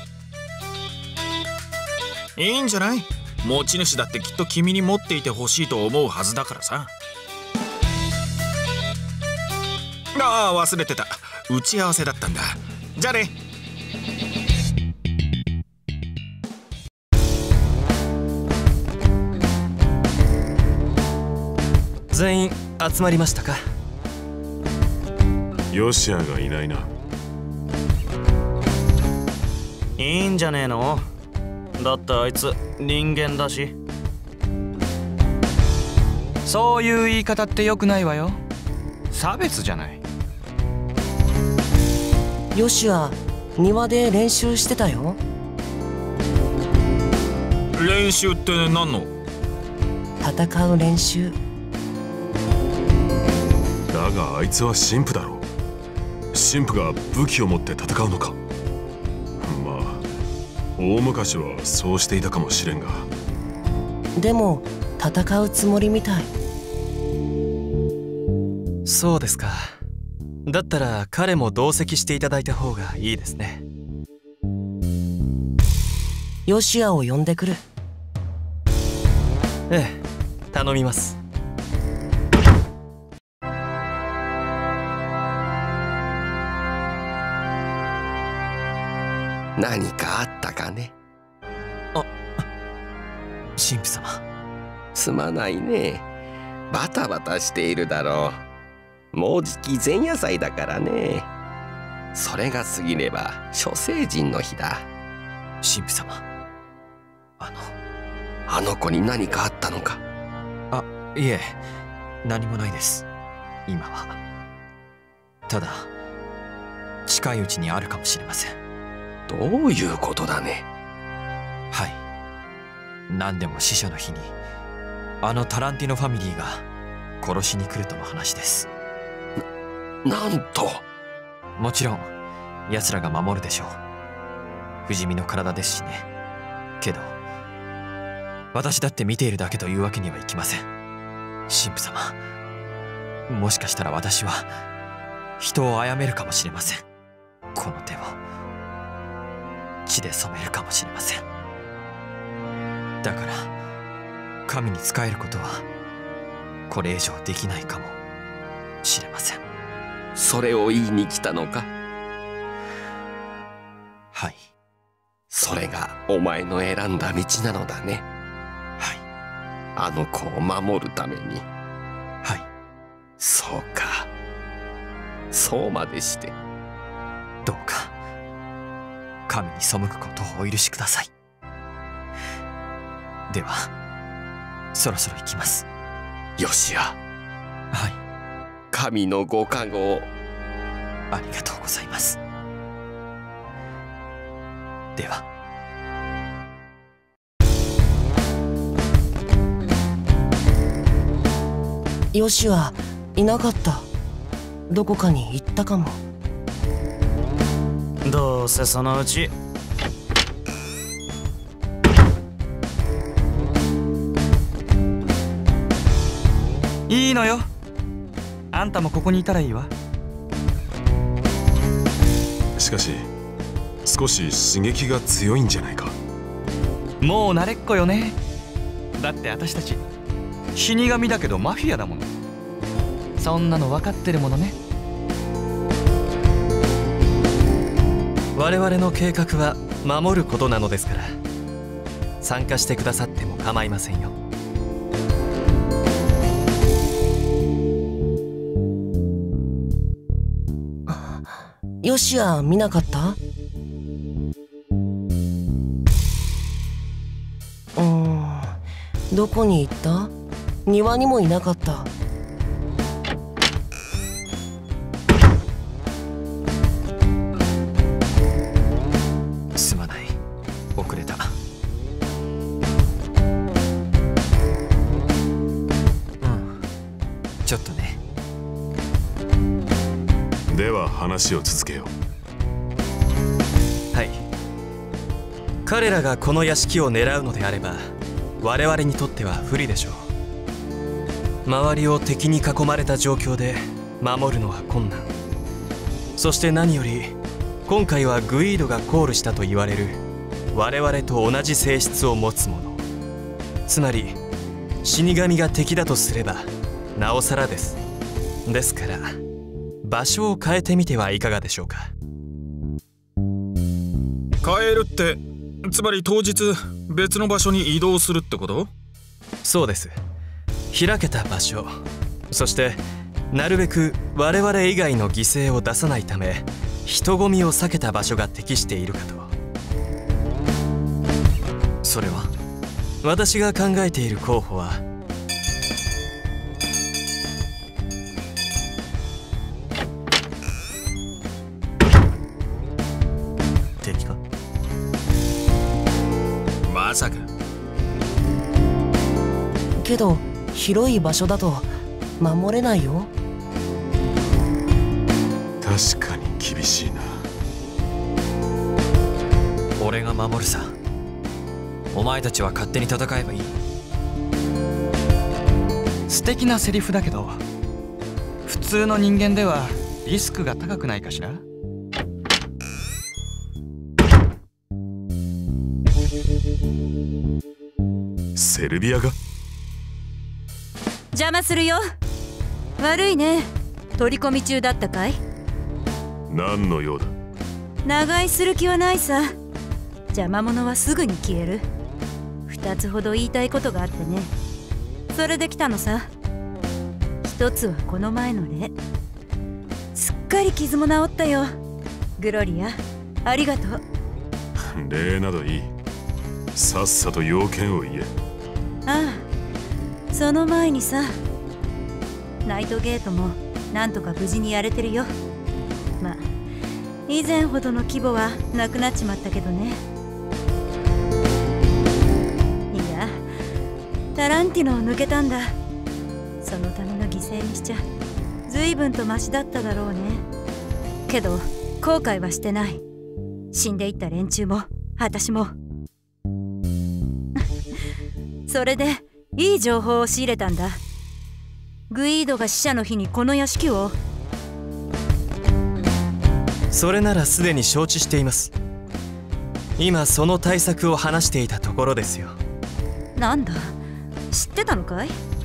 Speaker 5: いいんじゃない？持ち主だってきっと君に持っていてほしいと思うはずだからさ。ああ、忘れてた。打ち合わせだったんだ。じゃあね。
Speaker 4: 全員集まりましたか？
Speaker 1: ヨシアがいないな。
Speaker 3: いいんじゃねえの？だってあいつ人間だし。
Speaker 2: そういう言い方って良くないわよ。差別じゃない。
Speaker 6: ヨシは庭で練習してたよ。
Speaker 5: 練習って何の？
Speaker 6: 戦う練習。
Speaker 1: だがあいつは神父だろう。神父が武器を持って戦うのか。まあ大昔はそうしていたかもしれんが。
Speaker 6: でも戦うつもりみたい。
Speaker 4: そうですか。だったら彼も同席していただいた方がいいですね。
Speaker 6: ヨシアを呼んでくる。
Speaker 4: ええ、頼みます。
Speaker 9: 何かあったかね。
Speaker 7: あ、神父様。
Speaker 9: すまないね。バタバタしているだろう。もうじき前夜祭だからね。それが過ぎれば諸聖人の日だ。
Speaker 7: 神父様、あの
Speaker 9: あの子に何かあったのか？
Speaker 7: あ、いえ、何もないです。今はただ近いうちにあるかもしれません。
Speaker 9: どういうことだね。
Speaker 7: はい、何でも死者の日にあのタランティノファミリーが殺しに来るとの話です。
Speaker 9: な、なんと。
Speaker 7: もちろん奴らが守るでしょう。不死身の体ですしね。けど私だって見ているだけというわけにはいきません。神父様、もしかしたら私は人を殺めるかもしれません。この手を血で染めるかもしれません。だから神に仕えることはこれ以上できないかもしれません。
Speaker 9: それを言いに来たのか？
Speaker 7: はい。
Speaker 9: それがお前の選んだ道なのだね。
Speaker 7: はい。
Speaker 9: あの子を守るために。
Speaker 7: はい。
Speaker 9: そうか。そうまでして。
Speaker 7: どうか神に背くことをお許しください。ではそろそろ行きます。
Speaker 9: よしや。
Speaker 7: はい。
Speaker 9: 神のご加護。
Speaker 7: ありがとうございます。では。
Speaker 6: ヨシはいなかった。どこかに行ったかも。
Speaker 3: どうせそのうち。
Speaker 2: いいのよ。あんたもここにいたらいいわ。
Speaker 1: しかし少し刺激が強いんじゃないか。
Speaker 2: もう慣れっこよね。だって私たち死神だけどマフィアだもの。そんなの分かってるものね。
Speaker 4: 我々の計画は守ることなのですから、参加してくださっても構いませんよ。
Speaker 6: ヨシは見なかった？うーん、どこに行った？庭にもいなかった。
Speaker 7: すまない、遅れた。うん、ちょっとね。
Speaker 1: では話を続けよう。
Speaker 4: はい。彼らがこの屋敷を狙うのであれば、我々にとっては不利でしょう。周りを敵に囲まれた状況で守るのは困難。そして何より今回はグイードがコールしたと言われる我々と同じ性質を持つ者、つまり死神が敵だとすればなおさらです。ですから場所を変えてみてはいかがでしょうか。
Speaker 5: 変えるって、つまり当日別の場所に移動するってこと？
Speaker 4: そうです。開けた場所、そしてなるべく我々以外の犠牲を出さないため人混みを避けた場所が適しているかと。
Speaker 7: それは？
Speaker 4: 私が考えている候補は、
Speaker 3: 敵か？
Speaker 5: まさか。
Speaker 6: けど広い場所だと守れないよ。
Speaker 1: 確かに厳しいな。
Speaker 7: 俺が守るさ。お前たちは勝手に戦えばいい。
Speaker 2: 素敵なセリフだけど、普通の人間ではリスクが高くないかしら。
Speaker 1: セルビアが
Speaker 8: 邪魔するよ。悪いね。取り込み中だったかい？
Speaker 1: 何の用だ？
Speaker 8: 長居する気はないさ。邪魔者はすぐに消える。二つほど言いたいことがあってね。それで来たのさ。一つはこの前の例。すっかり傷も治ったよ。グロリア、ありがとう。
Speaker 1: 礼などいい。さっさと要件を言え。
Speaker 8: ああ、その前にさ、ナイトゲートもなんとか無事にやれてるよ。まあ以前ほどの規模はなくなっちまったけどね。いや、タランティノを抜けたんだ。そのための犠牲にしちゃ随分とマシだっただろうね。けど後悔はしてない。死んでいった連中も私も。それでいい情報を仕入れたんだ。グイードが死者の日にこの屋敷を。
Speaker 4: それならすでに承知しています。今その対策を話していたところですよ。
Speaker 8: なんだ、知ってたのかい？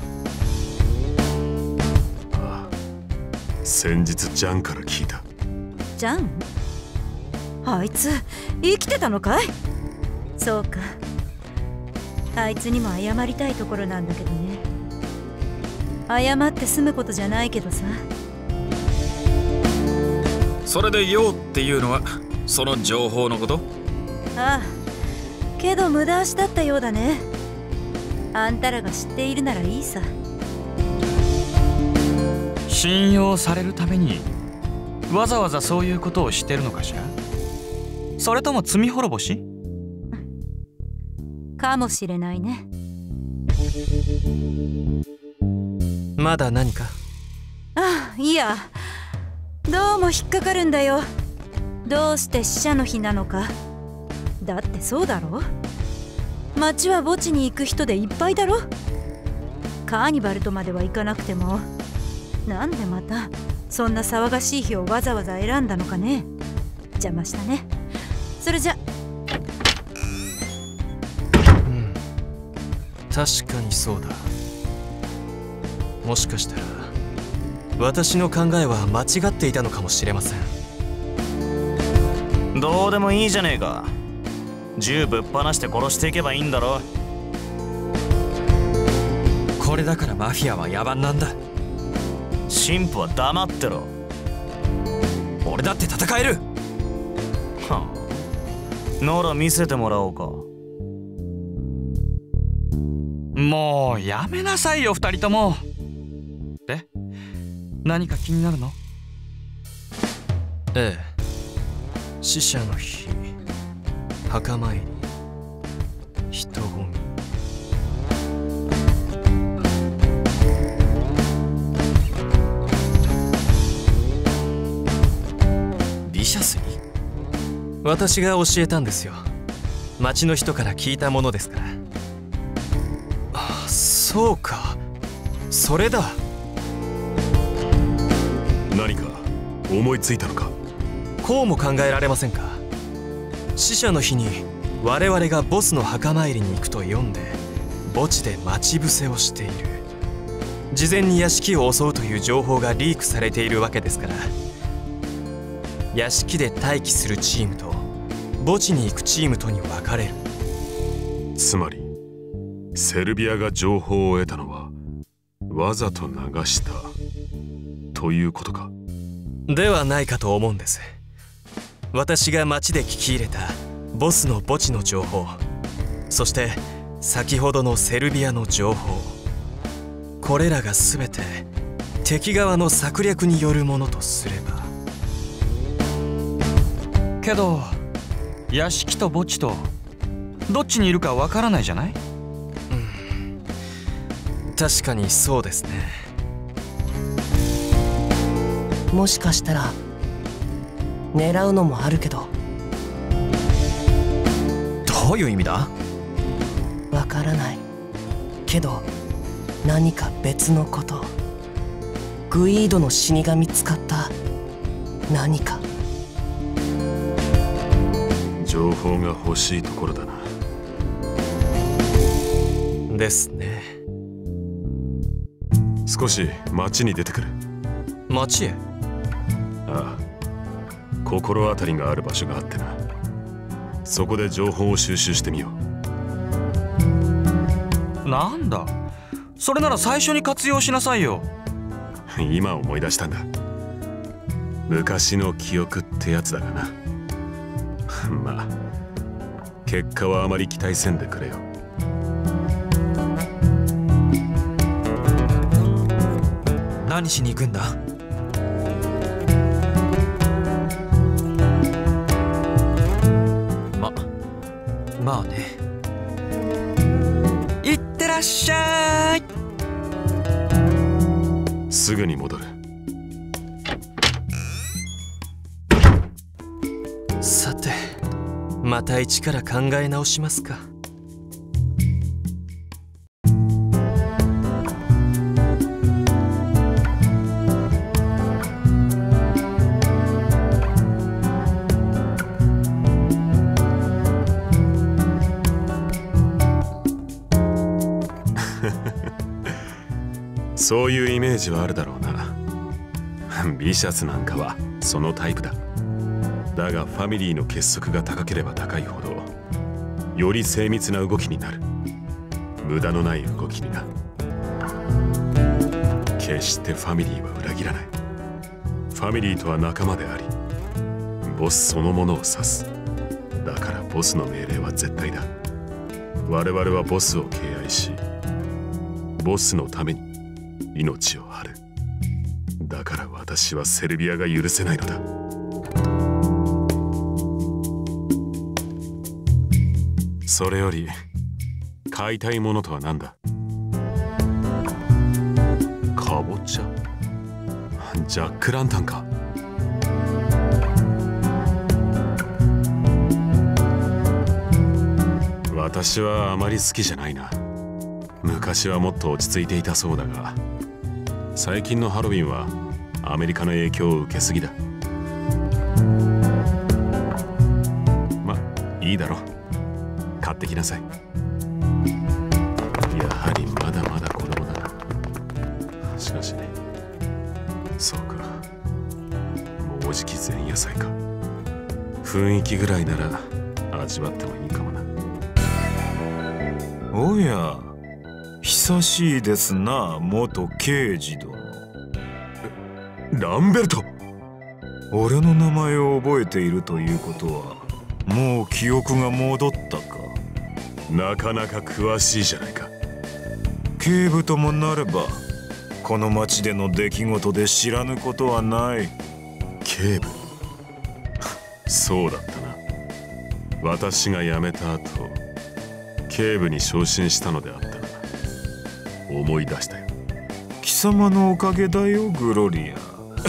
Speaker 1: ああ、先日ジャンから聞いた。
Speaker 8: ジャン？あいつ生きてたのかい？そうか。あいつにも謝りたいところなんだけどね。謝って済むことじゃないけどさ。
Speaker 5: それで用っていうのはその情報のこと？
Speaker 8: ああ、けど無駄足だったようだね。あんたらが知っているならいいさ。
Speaker 7: 死
Speaker 2: 信用されるためにわざわざそういうことをしてるのかしら。それとも罪滅ぼし
Speaker 8: かもしれないね。
Speaker 4: まだ何か？
Speaker 8: ああ、いや、どうも引っかかるんだよ。どうして死者の日なのか。だってそうだろ、街は墓地に行く人でいっぱいだろ。カーニバルとまでは行かなくても、なんでまたそんな騒がしい日をわざわざ選んだのかね。邪魔したね。それじゃ。
Speaker 4: うん、確かにそうだ。もしかしたら私の考えは間違っていたのかもしれません。
Speaker 3: どうでもいいじゃねえか。銃ぶっ放して殺していけばいいんだろ。
Speaker 7: これだからマフィアは野蛮なんだ。
Speaker 3: 神父は黙ってろ。
Speaker 7: 俺だって戦える。
Speaker 3: はあ、なら見せてもらおうか。
Speaker 2: もうやめなさいよ二人とも。で、何か気になるの？
Speaker 4: ええ、死者の日、墓参り、人混み。
Speaker 7: ビシャスに？
Speaker 4: 私が教えたんですよ。町の人から聞いたものですから。あ、そうか、それだ。
Speaker 1: 何か思いついたのか？
Speaker 4: こうも考えられませんか。死者の日に我々がボスの墓参りに行くと読んで墓地で待ち伏せをしている。事前に屋敷を襲うという情報がリークされているわけですから、屋敷で待機するチームと墓地に行くチームとに分かれる。
Speaker 1: つまりセルビアが情報を得たのはわざと流したということか？
Speaker 4: ではないかと思うんです。私が町で聞き入れたボスの墓地の情報、そして先ほどのセルビアの情報、これらが全て敵側の策略によるものとすれば。
Speaker 2: けど屋敷と墓地とどっちにいるかわからないじゃない？
Speaker 4: うん、確かにそうですね。
Speaker 6: もしかしたら狙うのもあるけど。
Speaker 7: どういう意味だ？
Speaker 6: わからないけど何か別のこと。グイードの死神使った何か。
Speaker 1: 情報が欲しいところだな。
Speaker 4: ですね。
Speaker 1: 少し町に出てくる。
Speaker 4: 町へ？
Speaker 1: ああ、心当たりがある場所があってな。そこで情報を収集してみよ
Speaker 2: う。なんだ、それなら最初に活用しなさいよ。
Speaker 1: 今思い出したんだ。昔の記憶ってやつだがな。まあ結果はあまり期待せんでくれよ。
Speaker 7: 何しに行くんだ？ま、まあね。
Speaker 2: いってらっしゃい。
Speaker 1: すぐに戻る。
Speaker 4: さて、また一から考え直しますか。
Speaker 1: そういうイメージはあるだろうな。ビシャスなんかはそのタイプだ。だがファミリーの結束が高ければ高いほどより精密な動きになる。無駄のない動きにな。決してファミリーは裏切らない。ファミリーとは仲間でありボスそのものを指す。だからボスの命令は絶対だ。我々はボスを敬愛しボスのために命を張る。 だから私はセルビアが許せないのだ。それより買いたいものとは何だ？かぼちゃ？ジャックランタンか？私はあまり好きじゃないな。昔はもっと落ち着いていたそうだが、最近のハロウィンはアメリカの影響を受けすぎだ。ま、いいだろう。買ってきなさい。やはりまだまだ子供だな。しかしね、そうか、もうじき前夜祭か。雰囲気ぐらいなら味わってもいいかもな。
Speaker 10: おや、久しいですな、元刑事殿。
Speaker 1: ランベルト。
Speaker 10: 俺の名前を覚えているということはもう記憶が戻ったか？
Speaker 1: なかなか詳しいじゃないか。
Speaker 10: 警部ともなればこの町での出来事で知らぬことはない。
Speaker 1: 警部そうだったな。私が辞めた後、警部に昇進したのであったな。思い出したよ。
Speaker 10: 貴様のおかげだよ、グロリア。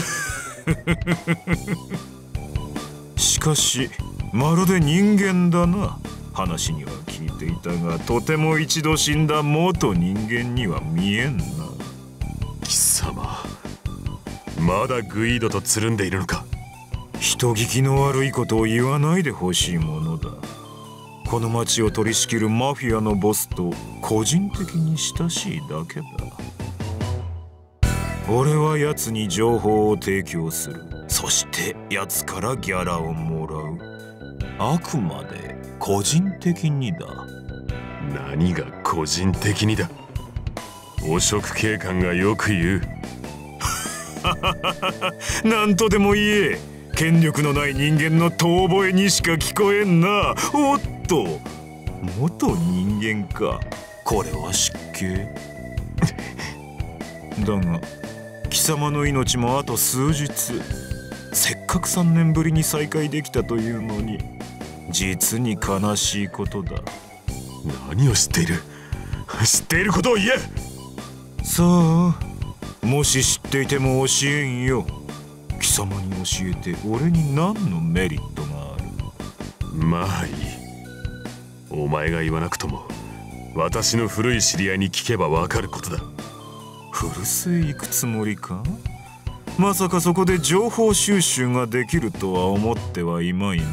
Speaker 10: しかしまるで人間だな。話には聞いていたが、とても一度死んだ元人間には見えんな。
Speaker 1: 貴様、まだグイードとつるんでいるのか？
Speaker 10: 人聞きの悪いことを言わないでほしいものだ。この町を取り仕切るマフィアのボスと個人的に親しいだけだ。俺は奴に情報を提供する。そして奴からギャラをもらう。あくまで個人的にだ。
Speaker 1: 何が個人的にだ？汚職警官がよく言う。
Speaker 10: なんとでも言え。権力のない人間の遠吠えにしか聞こえんな。おっと、元人間か。これは失敬だが貴様の命もあと数日。せっかくさんねんぶりに再会できたというのに、実に悲しいことだ。
Speaker 1: 何を知っている？知っていることを言え。
Speaker 10: さあ、もし知っていても教えんよ。貴様に教えて俺に何のメリットがある？
Speaker 1: まあいい。お前が言わなくとも私の古い知り合いに聞けばわかることだ。
Speaker 10: 古巣へ行くつもりか？まさかそこで情報収集ができるとは思ってはいまいな。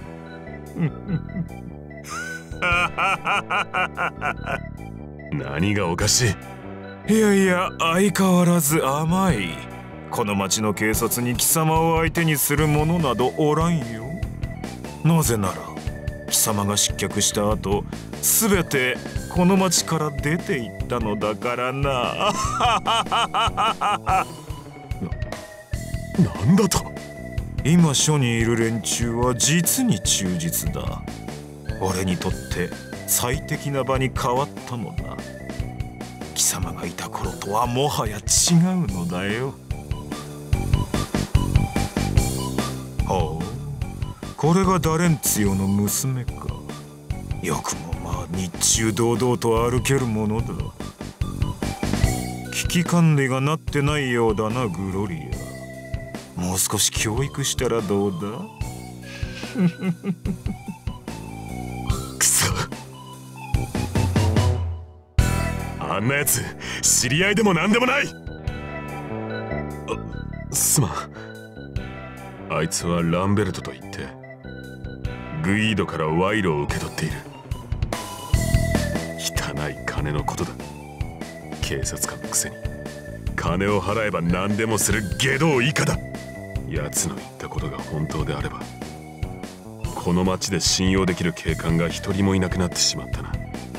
Speaker 1: 何がおかし
Speaker 10: い？いやいや、相変わらず甘い。この町の警察に貴様を相手にする者などおらんよ。なぜなら貴様が失脚した後、すべてこの町から出て行ったのだからな。
Speaker 1: なんだと？
Speaker 10: 今署にいる連中は実に忠実だ。俺にとって最適な場に変わったのだ。貴様がいた頃とはもはや違うのだよ。ほう、これがダレンツィオの娘か。よくもまあ日中堂々と歩けるものだ。危機管理がなってないようだな、グロリア。もう少し教育したらどうだ？
Speaker 1: くそ、あんなやつ知り合いでも何でもない。あ、すまん。あいつはランベルトといってグイードから賄賂を受け取っている。汚い金のことだ。警察官のくせに金を払えば何でもする外道以下だ。奴の言ったことが本当であれば、この町で信用できる警官が一人もいなくなってしまったな。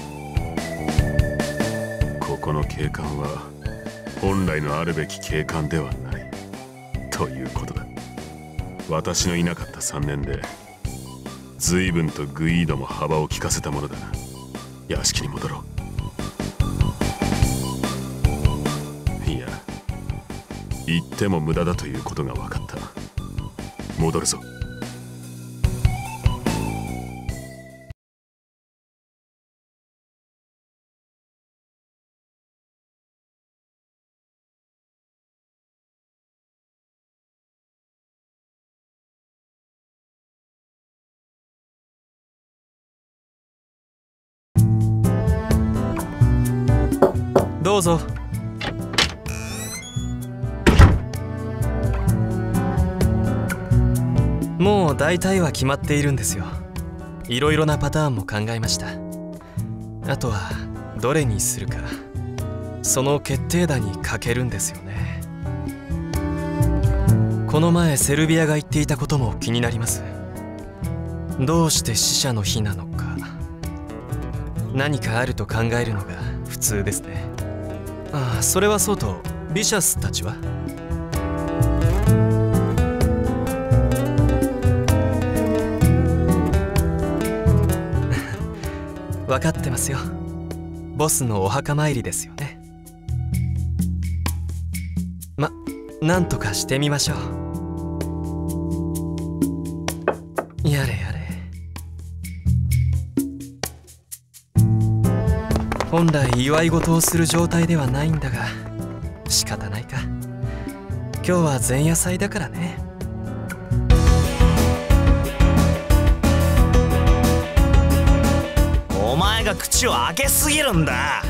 Speaker 1: ここの警官は本来のあるべき警官ではないということだ。私のいなかったさんねんで随分とグイードも幅を利かせたものだな。屋敷に戻ろう。いや、 言っても無駄だということが分かった。戻るぞ。
Speaker 4: どうぞ。もう大体は決まっているんですよ。いろいろなパターンも考えました。あとはどれにするか、その決定打にかけるんですよね。この前セルビアが言っていたことも気になります。どうして死者の日なのか、何かあると考えるのが普通ですね。ああ、それはそうとビシャスたちは分かってますよ。ボスのお墓参りですよね。ま、なんとかしてみましょう。やれやれ。本来祝い事をする状態ではないんだが仕方ないか。今日は前夜祭だからね。
Speaker 3: お前が口を開けすぎるんだ。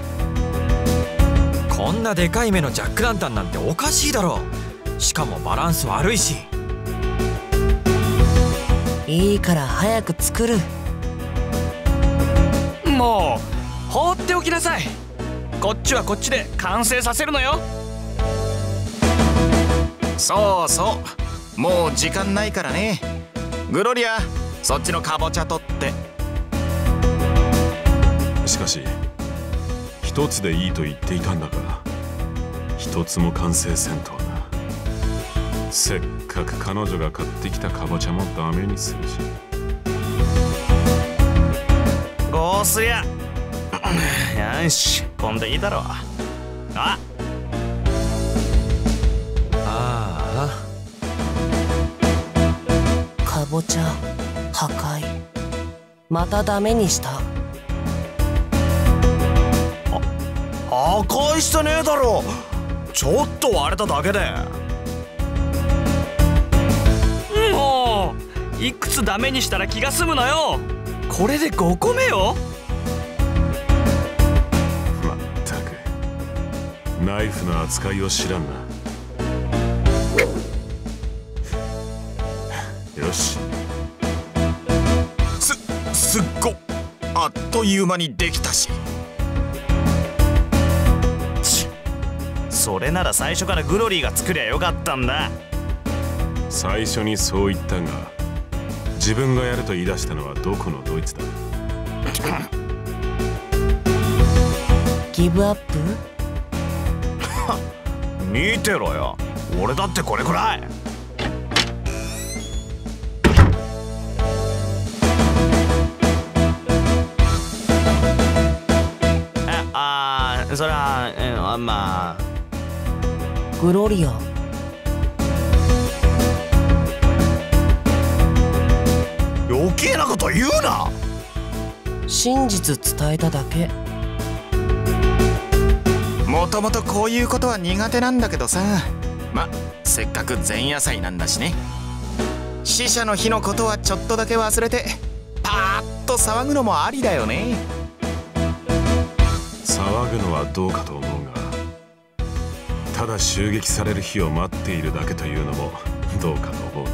Speaker 7: こんなでかい目のジャックランタンなんておかしいだろ。しかもバランス悪いし。
Speaker 6: いいから早く作る。
Speaker 2: もう放っておきなさい。こっちはこっちで完成させるのよ。
Speaker 11: そうそう、もう時間ないからね。グロリア、そっちのかぼちゃ取って。
Speaker 1: しかし一つでいいと言っていたんだが、一つも完成せんとはな。せっかく彼女が買ってきたかぼちゃもダメにするし。
Speaker 3: ゴースやよし、こんでいいだろう。あ
Speaker 7: あ
Speaker 6: あ、かぼちゃ破壊、またダメにした。
Speaker 3: 破壊してねえだろ。ちょっと割れただけで。
Speaker 2: もういくつダメにしたら気が済むのよ。これでごこめよ。
Speaker 1: まったくナイフの扱いを知らんな。よし。
Speaker 11: すすっごあっという間にできたし。
Speaker 3: それなら最初からグロリーが作りゃよかったんだ。
Speaker 1: 最初にそう言ったが、自分がやると言い出したのはどこのドイツだ。
Speaker 6: ギブアップ
Speaker 3: 見てろよ、俺だってこれくらい。えああそれはえあまあ
Speaker 6: グロリア、
Speaker 3: 余計なこと言うな。
Speaker 6: 真実伝えただけ。
Speaker 11: もともとこういうことは苦手なんだけどさ、ませっかく前夜祭なんだしね。死者の日のことはちょっとだけ忘れてパーッと騒ぐのもありだよね。
Speaker 1: 騒ぐのはどうかと思うが、ただ襲撃される日を待っているだけというのもどうかと思うな。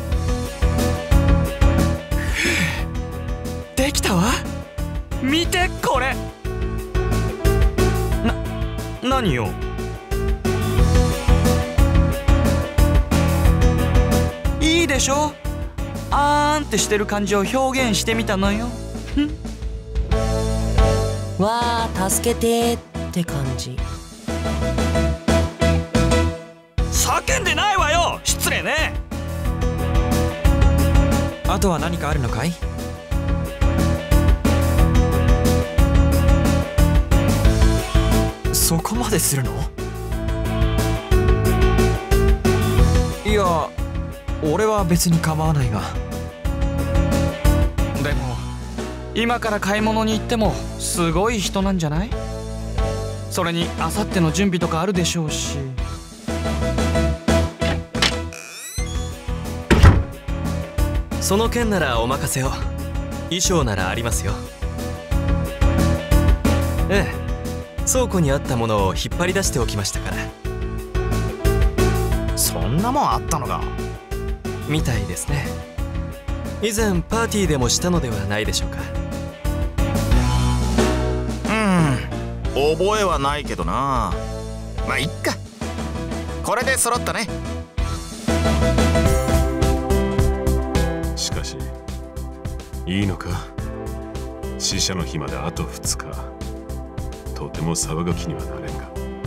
Speaker 2: できたわ。見てこれ。な、何よ。いいでしょ。あーんってしてる感じを表現してみたのよ。
Speaker 6: わあ、助けてって感じ。
Speaker 2: 叫んでないわよ、失礼ね。
Speaker 7: あとは何かあるのかい？そこまでするの？ や俺は別に構わないが。
Speaker 2: でも今から買い物に行ってもすごい人なんじゃない？それに明後日の準備とかあるでしょうし。
Speaker 4: その件ならお任せを。衣装ならありますよ。ええ、倉庫にあったものを引っ張り出しておきましたから。
Speaker 3: そんなもんあったのか。
Speaker 4: みたいですね。以前パーティーでもしたのではないでしょうか。
Speaker 11: うん、覚えはないけどな。まあいっか、これで揃ったね。
Speaker 1: しかしいいのか。死者の日まであとふつか。とても騒ぐ気にはなれん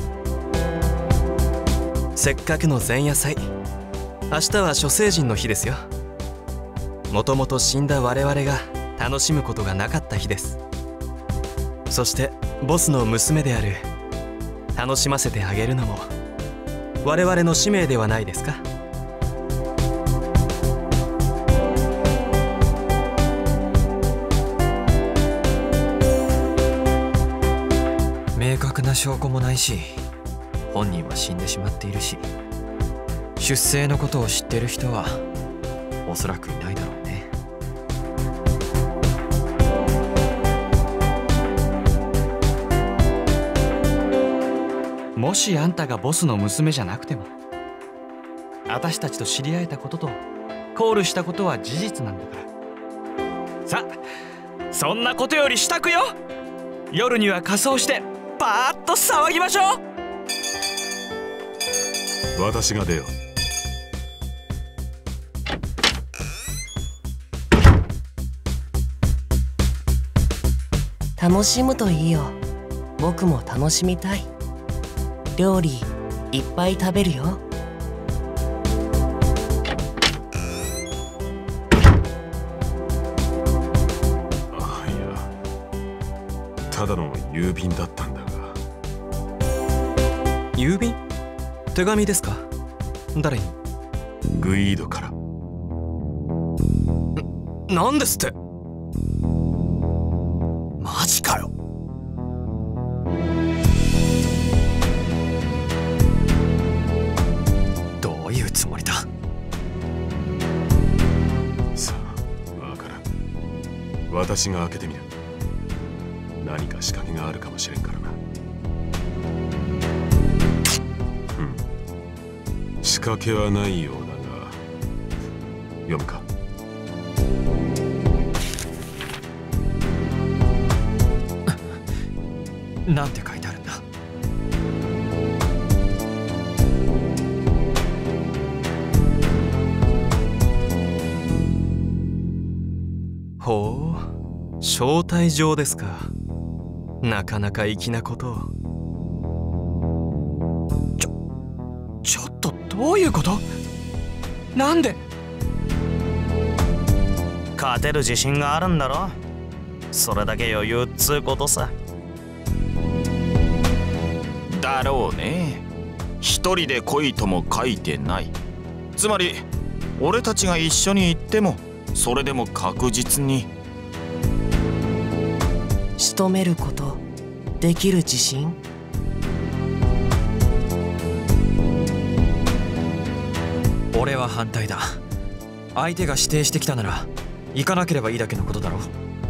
Speaker 1: が。
Speaker 4: せっかくの前夜祭、明日は諸聖人の日ですよ。もともと死んだ我々が楽しむことがなかった日です。そしてボスの娘である楽しませてあげるのも我々の使命ではないですか。
Speaker 7: 明確な証拠もないし、本人は死んでしまっているし、出生のことを知ってる人はおそらくいないだろうね。
Speaker 2: もしあんたがボスの娘じゃなくても、私たちと知り合えたこととコールしたことは事実なんだから。さあ、そんなことより支度よ。夜には仮装してパーッと騒ぎましょう。
Speaker 1: 私が出よう。
Speaker 6: 楽しむといいよ。僕も楽しみたい。料理いっぱい食べるよ。
Speaker 1: あ、いや、ただの郵便だったんだが。
Speaker 4: 郵便？手紙ですか？誰に？
Speaker 1: グイードから。
Speaker 4: な、なんですって？
Speaker 7: マジかよ。どういうつもりだ？
Speaker 1: さあ、わからん。私が開けてみる。何か仕掛けがあるかもしれんからな。うん、仕掛けはないようだが、読むか。
Speaker 7: なんて書いてあるんだ？
Speaker 4: ほう、招待状ですか。なかなか粋なことを。
Speaker 2: ちょちょっとどういうこと？なんで？
Speaker 3: 勝てる自信があるんだろ。それだけ余裕っつうことさ。
Speaker 11: だろうね。一人で来いとも書いてない。つまり俺たちが一緒に行ってもそれでも確実に
Speaker 6: 仕留めることできる自信？
Speaker 7: 俺は反対だ。相手が指定してきたなら行かなければいいだけのことだろ。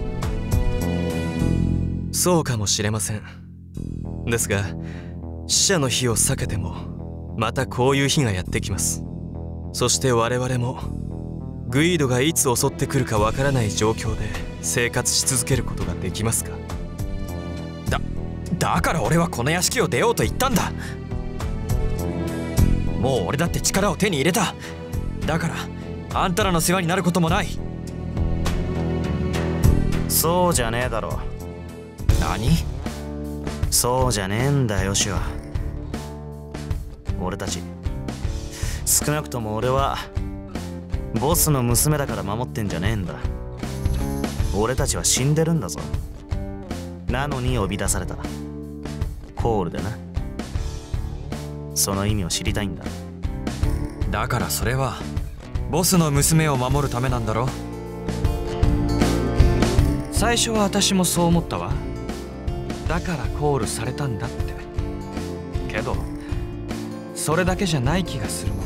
Speaker 4: そうかもしれません。ですが死者の日を避けてもまたこういう日がやってきます。そして我々もグイードがいつ襲ってくるかわからない状況で生活し続けることができますか？
Speaker 7: だだから俺はこの屋敷を出ようと言ったんだ。もう俺だって力を手に入れた。だからあんたらの世話になることもない。
Speaker 3: そうじゃねえだろ。
Speaker 7: 何？
Speaker 3: そうじゃねえんだよ、シュア。俺たち、少なくとも俺はボスの娘だから守ってんじゃねえんだ。俺たちは死んでるんだぞ。なのに呼び出された。コールでな。その意味を知りたいんだ。
Speaker 7: だからそれはボスの娘を守るためなんだろ。
Speaker 2: 最初は私もそう思ったわ。だからコールされたんだって。けどそれだけじゃない気がするの。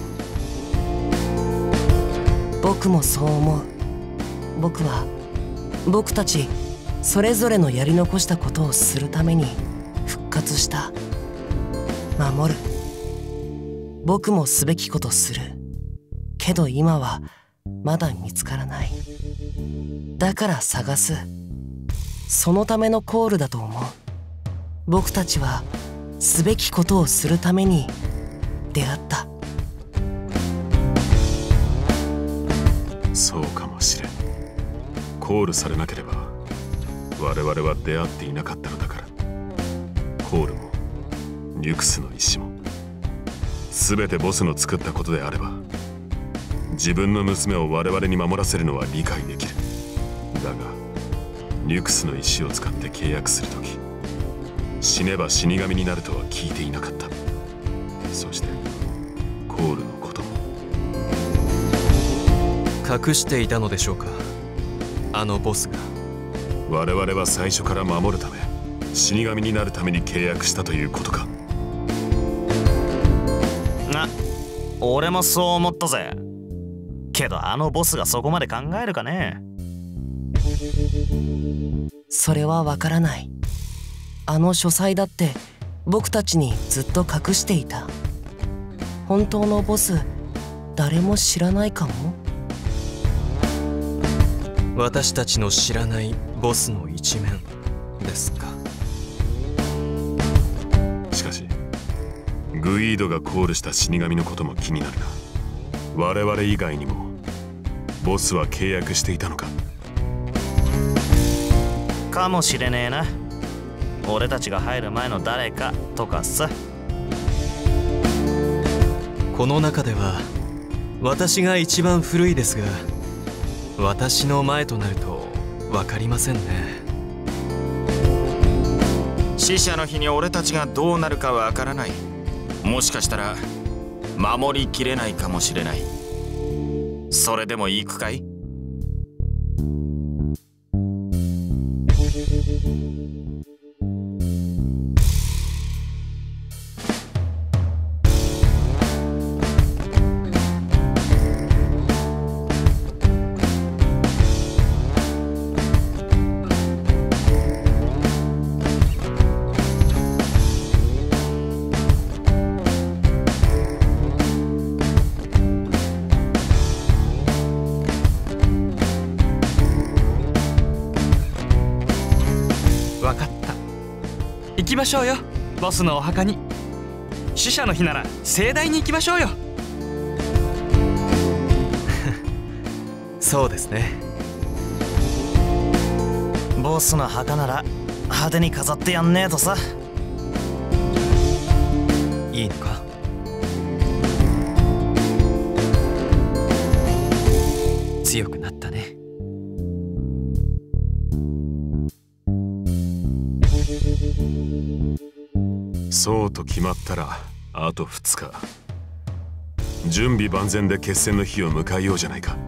Speaker 6: 僕もそう思う。僕は僕たちそれぞれのやり残したことをするために復活した。守る。僕もすべきことする。けど今はまだ見つからない。だから探す。そのためのコールだと思う。僕たちはすべきことをするために出会った。
Speaker 1: そうかもしれん。コールされなければ我々は出会っていなかったのだから。コールもニュクスの意思も全てボスの作ったことであれば、自分の娘を我々に守らせるのは理解できる。だがニュクスの意思を使って契約するとき、死ねば死神になるとは聞いていなかった。そしてコールのことも
Speaker 4: 隠していたのでしょうか、あのボスが。
Speaker 1: 我々は最初から守るため、死神になるために契約したということか。
Speaker 3: な、俺もそう思ったぜ。けどあのボスがそこまで考えるかね。
Speaker 6: それはわからない。あの書斎だって僕たちにずっと隠していた。本当のボス誰も知らないかも。
Speaker 4: 私たちの知らないボスの一面ですか。
Speaker 1: しかしグイードがコールした死神のことも気になるな。我々以外にもボスは契約していたのか。
Speaker 3: かもしれねえな。俺たちが入る前の誰かとかさ。
Speaker 4: この中では私が一番古いですが、私の前となると分かりませんね。
Speaker 11: 死者の日に俺たちがどうなるかわからない。もしかしたら守りきれないかもしれない。それでも行くかい？
Speaker 2: 行きましょうよ、ボスのお墓に。死者の日なら盛大に行きましょうよ。
Speaker 4: そうですね。
Speaker 3: ボスの墓なら派手に飾ってやんねえとさ。
Speaker 4: いいのか？強くなったね。
Speaker 1: そうと決まったらあとふつか。準備万全で決戦の日を迎えようじゃないか。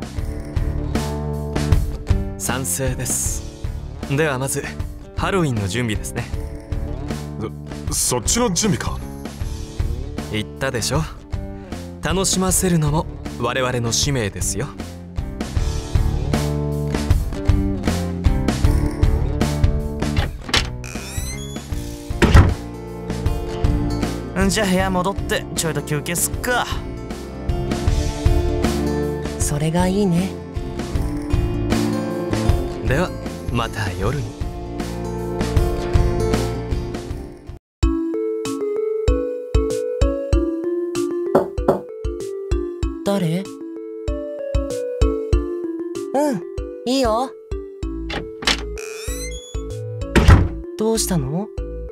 Speaker 4: 賛成です。ではまずハロウィンの準備ですね。
Speaker 1: そ、そっちの準備か。
Speaker 4: 言ったでしょ。楽しませるのも我々の使命ですよ。
Speaker 3: じゃあ部屋戻ってちょいと休憩すっか。
Speaker 6: それがいいね。
Speaker 4: ではまた夜に。
Speaker 6: 誰？うん、いいよ。どうしたの？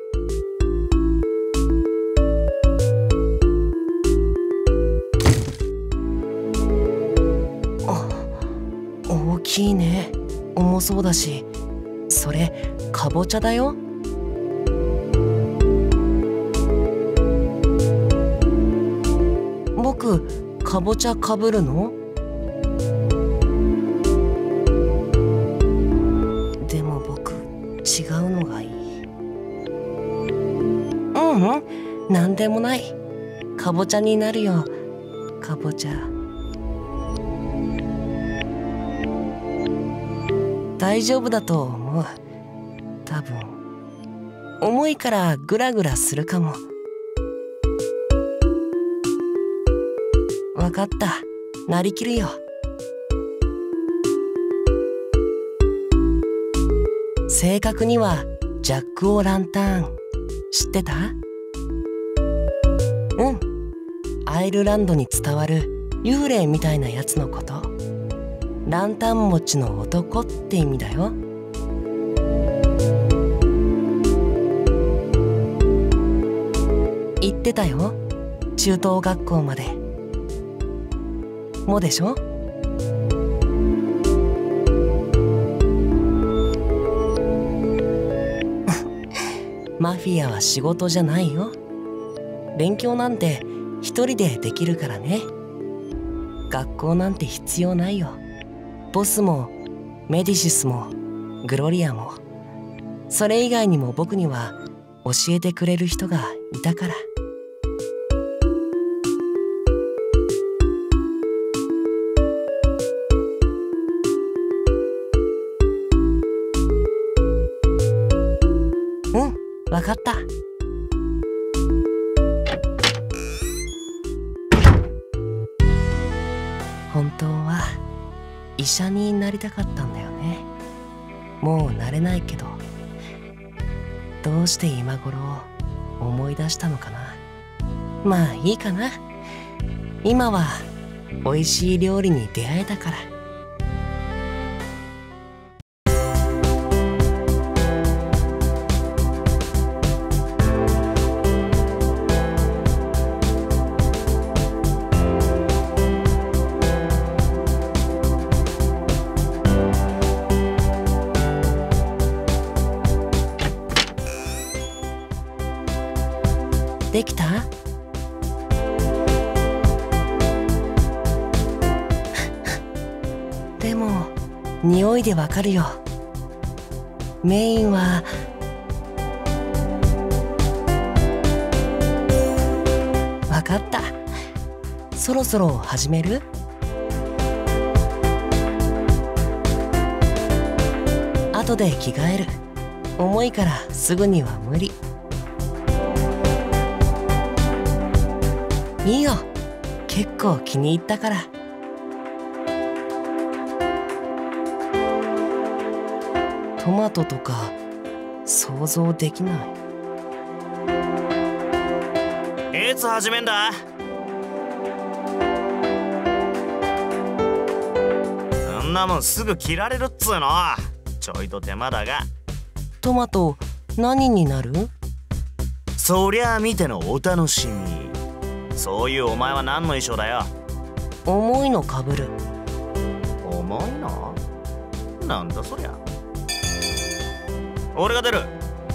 Speaker 6: 大きいね。重そうだし、それかぼちゃだよ。僕かぼちゃかぶるの？でも僕違うのがいい。うんうん、なんでもない。かぼちゃになるよ、かぼちゃ。大丈夫だと思う。多分重いからグラグラするかも。わかった、なりきるよ。正確にはジャック・オー・ランターン。知ってた？うん、アイルランドに伝わる幽霊みたいなやつのこと。ランタン持ちの男って意味だよ。行ってたよ、中等学校まで。もでしょ？マフィアは仕事じゃないよ。勉強なんて一人でできるからね。学校なんて必要ないよ。ボスもメディシスもグロリアも、それ以外にも僕には教えてくれる人がいたから。うん、わかった。本当は医者になりたかったんだよね。もうなれないけど、どうして今頃思い出したのかな。まあいいかな。今は美味しい料理に出会えたから。できた？でも匂いでわかるよ。メインはわかった。そろそろ始める？後で着替える。重いからすぐには無理。いいよ、結構気に入ったから。トマトとか想像できない。
Speaker 3: いつ始めんだ？そんなもんすぐ切られるっつうの。ちょいと手間だが。
Speaker 6: トマト何になる？
Speaker 3: そりゃあ見てのお楽しみ。そういうお前は何の衣装だよ？
Speaker 6: 重いのかぶる。
Speaker 3: 重いの？なんだそりゃ。俺が出る。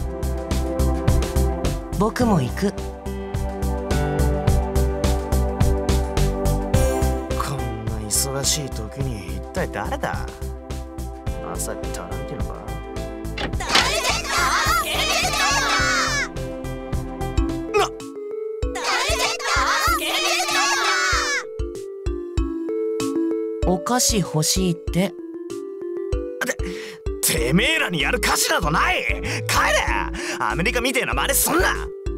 Speaker 6: 僕も行く。
Speaker 3: こんな忙しい時に一体誰だ？まさかタランティノか？
Speaker 6: お菓子欲しいって。
Speaker 3: て、てめえらにやる菓子などない。帰れ。アメリカみてえな真似すんな。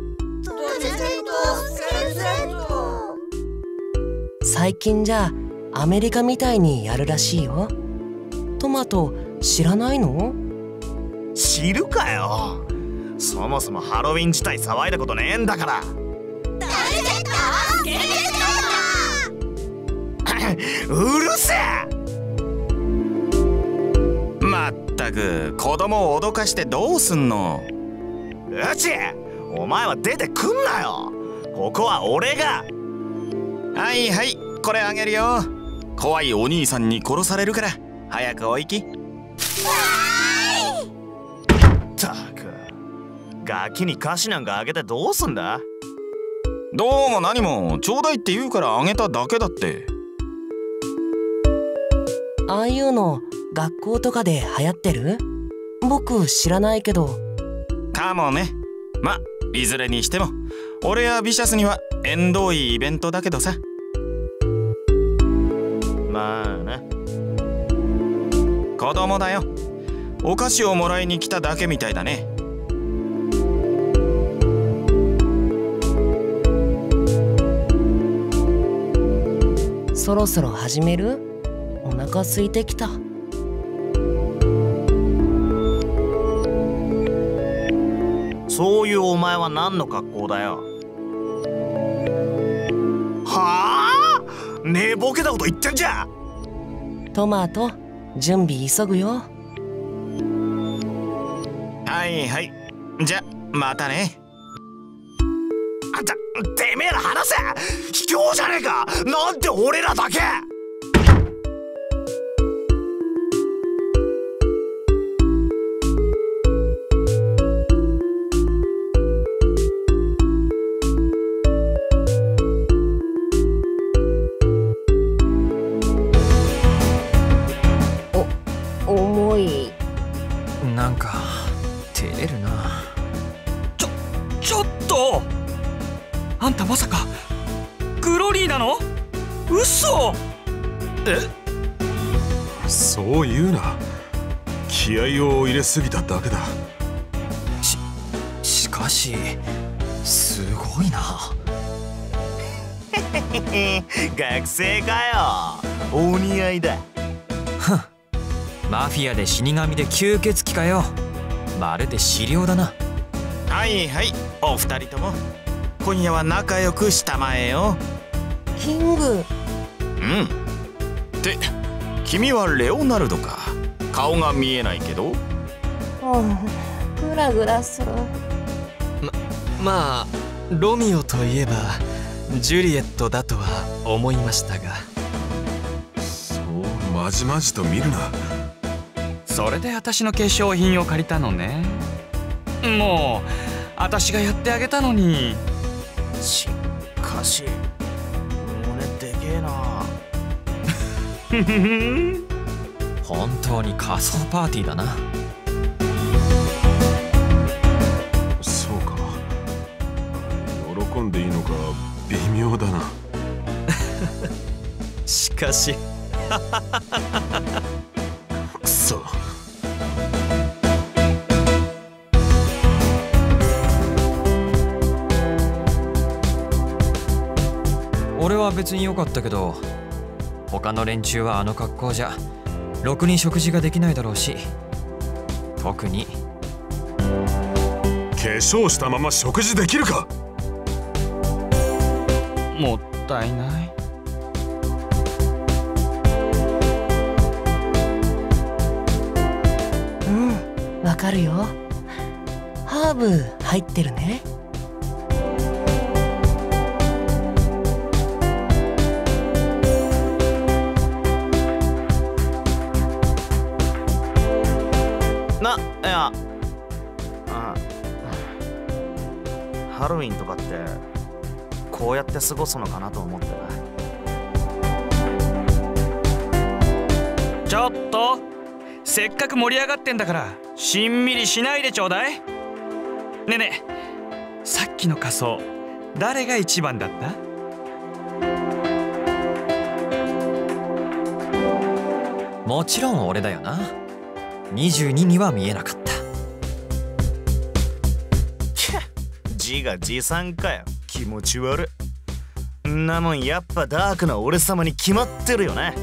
Speaker 6: 最近じゃアメリカみたいにやるらしいよ。トマト知らないの？
Speaker 3: 知るかよ。そもそもハロウィン自体騒いだことねえんだから。うるせえ。
Speaker 11: まったく子供を脅かしてどうすんの？
Speaker 3: うち、お前は出てくんなよ。ここは俺が。
Speaker 11: はいはい、これあげるよ。怖いお兄さんに殺されるから早くお行き。
Speaker 3: ったくガキに菓子なんかあげてどうすんだ？
Speaker 11: どうも何もちょうだいって言うからあげただけだって。
Speaker 6: ああいうの学校とかで流行ってる？僕知らないけど。
Speaker 11: かもね。ま、いずれにしても俺やビシャスには縁遠いイベントだけどさ。まあな、子供だよ。お菓子をもらいに来ただけみたいだね。
Speaker 6: そろそろ始める？お腹空いてきた。
Speaker 3: そういうお前は何の格好だよ。はあ、寝ぼけたこと言ってんじゃん。
Speaker 6: トマト、準備急ぐよ。
Speaker 11: はいはい、じゃまたね。
Speaker 3: あんた、てめえら話せ。卑怯じゃねえか。なんで俺らだけ。
Speaker 6: 重い。
Speaker 7: なんか照れるな。
Speaker 2: ちょちょっと、あんたまさかグロリーなの？嘘。
Speaker 1: え？そう言うな。気合を入れすぎただけだ。
Speaker 7: ししかしすごいな。
Speaker 3: 学生かよ。お似合いだ。
Speaker 7: ふん、マフィアで死神で吸血鬼かよ。まるで資料だな。
Speaker 11: はいはい、お二人とも今夜は仲良くしたまえよ。
Speaker 6: キング。
Speaker 11: うん。って君はレオナルドか。顔が見えないけど。
Speaker 6: うん、グラグラする。
Speaker 4: ままあロミオといえばジュリエットだとは思いましたが。
Speaker 1: そうまじまじと見るな。
Speaker 2: それで私の化粧品を借りたのね。もう私がやってあげたのに。
Speaker 3: しかし胸でけえな。
Speaker 7: 本当に仮装パーティーだな。
Speaker 1: そうか。喜んでいいのか微妙だな。
Speaker 4: しかし
Speaker 1: くそ。
Speaker 7: 俺は別に良かったけど、他の連中はあの格好じゃろくに食事ができないだろうし、特に
Speaker 1: 化粧したまま食事できるか。
Speaker 2: もったいない。
Speaker 6: うん、わかるよ。ハーブ入ってるね。
Speaker 3: な、いや、あ、ハロウィンとかってこうやって過ごすのかなと思ってな。
Speaker 2: ちょっと、せっかく盛り上がってんだからしんみりしないでちょうだい。ねえねえ、さっきの仮装誰が一番だった？
Speaker 7: もちろん俺だよな。にじゅうにには見えなかった。
Speaker 3: 字が持参かよ。気持ち悪い。んなもんやっぱダークな俺様に決まってるよね。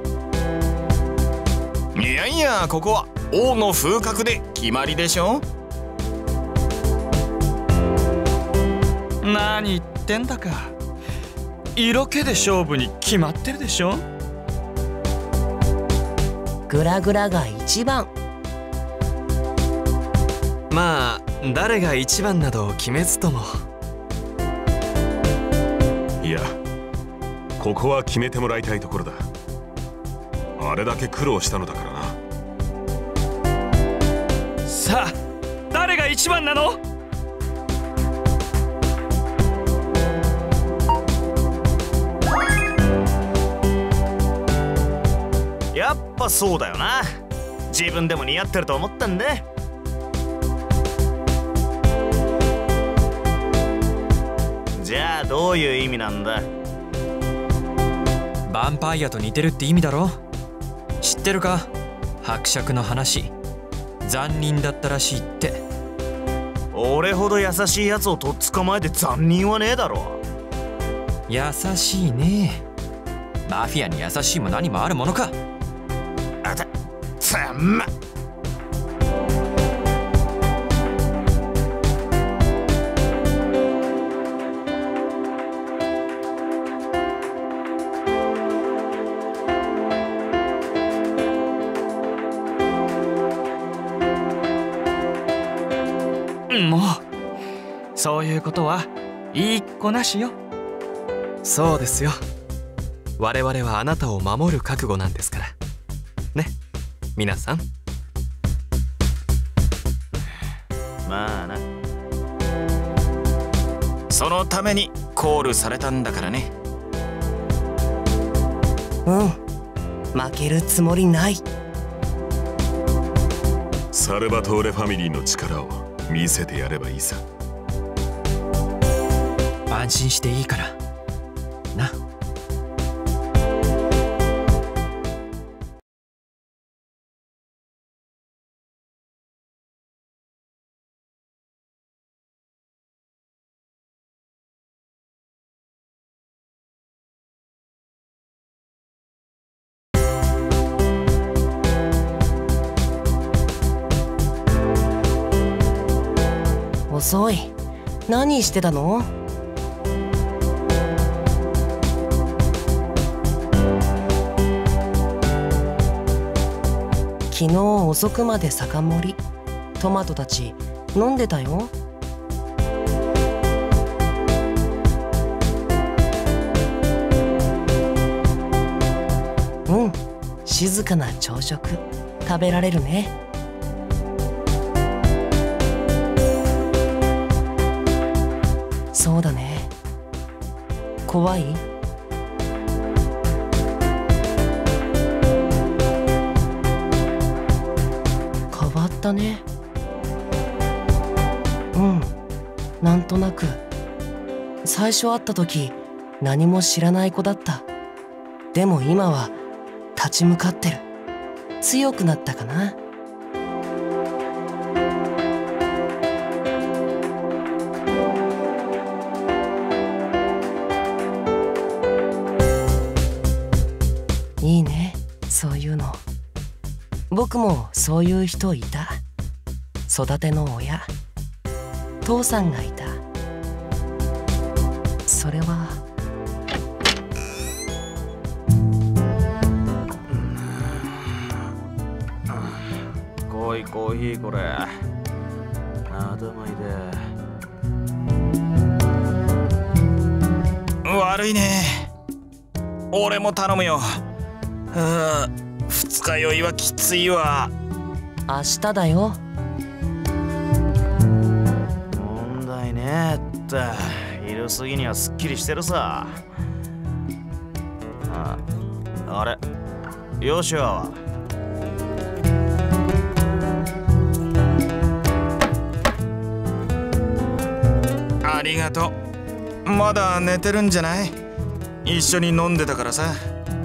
Speaker 11: いやいや、ここは王の風格で決まりでしょ。
Speaker 2: 何言ってんだか。色気で勝負に決まってるでしょ。
Speaker 6: グラグラが一番。
Speaker 4: まあ誰が一番など決めずとも。
Speaker 1: いや、ここは決めてもらいたいところだ。あれだけ苦労したのだからな。
Speaker 2: さあ、誰が一番なの？
Speaker 3: やっぱそうだよな。自分でも似合ってると思ったんだ。じゃあどういう意味なんだ？
Speaker 7: ヴァンパイアと似てるって意味だろ。知ってるか？伯爵の話、残忍だったらしいって。
Speaker 3: 俺ほど優しいやつをとっ捕まえて残忍はねえだろ。
Speaker 7: 優しいね。マフィアに優しいも何もあるものか。
Speaker 3: あたつんま。
Speaker 2: もうそういうことはいい子なしよ。
Speaker 4: そうですよ。我々はあなたを守る覚悟なんですからね、皆さん。
Speaker 3: まあな。
Speaker 11: そのためにコールされたんだからね。
Speaker 6: うん、負けるつもりない。
Speaker 1: サルバトーレファミリーの力を見せてやればいいさ。
Speaker 7: 安心していいからな。
Speaker 6: 遅い。何してたの？昨日遅くまで酒盛り。トマトたち飲んでたよ。うん、静かな朝食食べられるね。そうだね。怖い？変わったね。うん、なんとなく。最初会った時何も知らない子だった。でも今は立ち向かってる。強くなったかな。いいね、そういうの。僕もそういう人いた。育ての親、父さんがいた。それは
Speaker 3: 濃いコーヒーこれ。頭いで。
Speaker 11: 悪いね。俺も頼むよ。ああ、二日酔いはきついわ。
Speaker 6: 明日だよ。
Speaker 3: 問題ねえって。昼過ぎにはすっきりしてるさ。あ、あれ、ヨシュアは？
Speaker 11: ありがとう。まだ寝てるんじゃない？一緒に飲んでたからさ。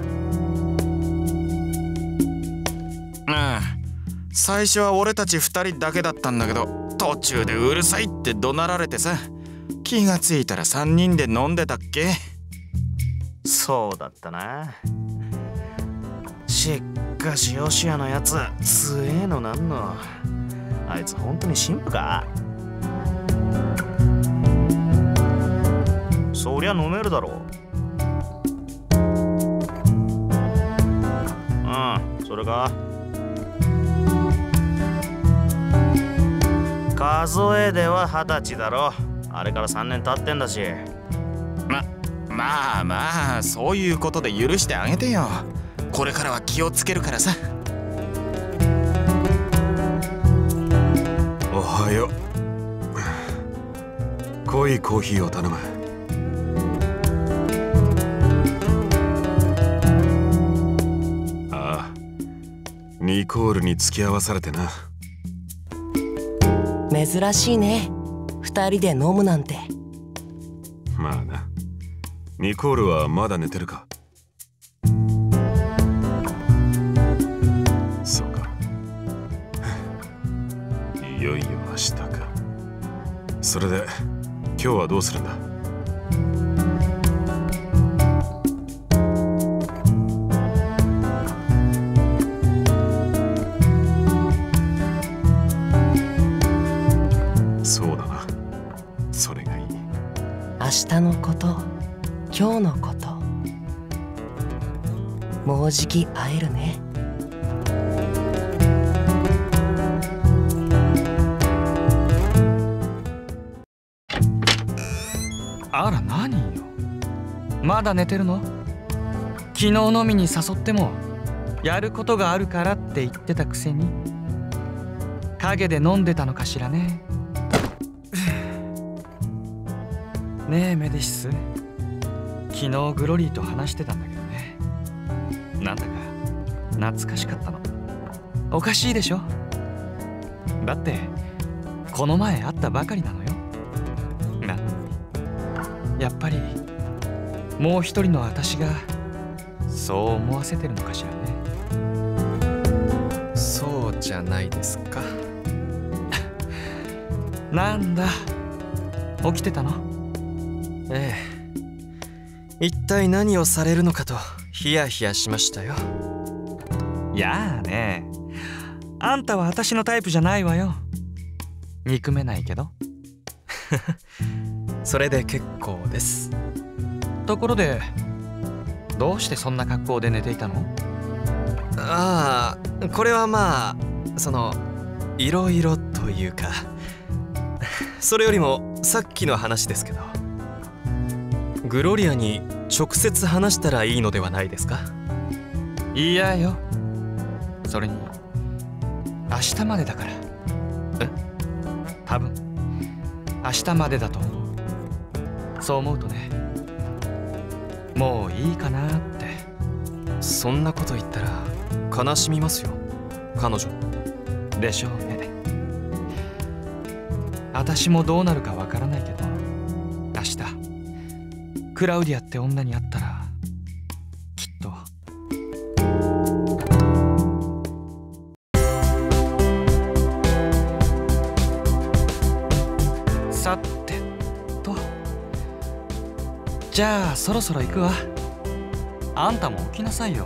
Speaker 11: うん、最初は俺たち二人だけだったんだけど、途中でうるさいって怒鳴られてさ、気がついたら三人で飲んでたっけ。
Speaker 3: そうだったな。しかしヨシアのやつ強えのなんの。あいつ本当に神父か？そりゃ飲めるだろう。うん、それか。数えでは二十歳だろ。あれから三年経ってんだし。
Speaker 11: ま、まあまあ、そういうことで許してあげてよ。これからは気をつけるからさ。
Speaker 1: おはよう。濃いコーヒーを頼む。ああ、 ニコールに付き合わされてな。
Speaker 6: 珍しいね、二人で飲むなんて。
Speaker 1: まあな。ニコールはまだ寝てるか？そうか。いよいよ明日か。それで今日はどうするんだ？そうだな。それがいい。
Speaker 6: 明日のこと、今日のこと、もうじき会えるね。
Speaker 2: あら何よ、まだ寝てるの？昨日飲みに誘ってもやることがあるからって言ってたくせに陰で飲んでたのかしらね。ねえメディシス、昨日グロリーと話してたんだけどね、なんだか懐かしかったの。おかしいでしょ？だってこの前会ったばかりなのよ。なやっぱりもう一人の私がそう思わせてるのかしら
Speaker 4: ね。そうじゃないですか。
Speaker 2: なんだ、起きてたの？
Speaker 4: ええ、一体何をされるのかとヒヤヒヤしましたよ。
Speaker 2: やあね、あんたは私のタイプじゃないわよ。憎めないけど。
Speaker 4: それで結構です。
Speaker 2: ところでどうしてそんな格好で寝ていたの？
Speaker 4: ああ、これはまあそのいろいろというか、それよりもさっきの話ですけど、グロリアに直接話したらいいのではないですか？
Speaker 2: いやよ、それに明日までだから。え？多分明日までだと思う。そう思うとね、もういいかなって。
Speaker 4: そんなこと言ったら悲しみますよ、彼女。
Speaker 2: でしょうね。私もどうなるかわからないけど、明日クラウディアって女に会ったらきっと。さてと、じゃあそろそろ行くわ。あんたも起きなさいよ。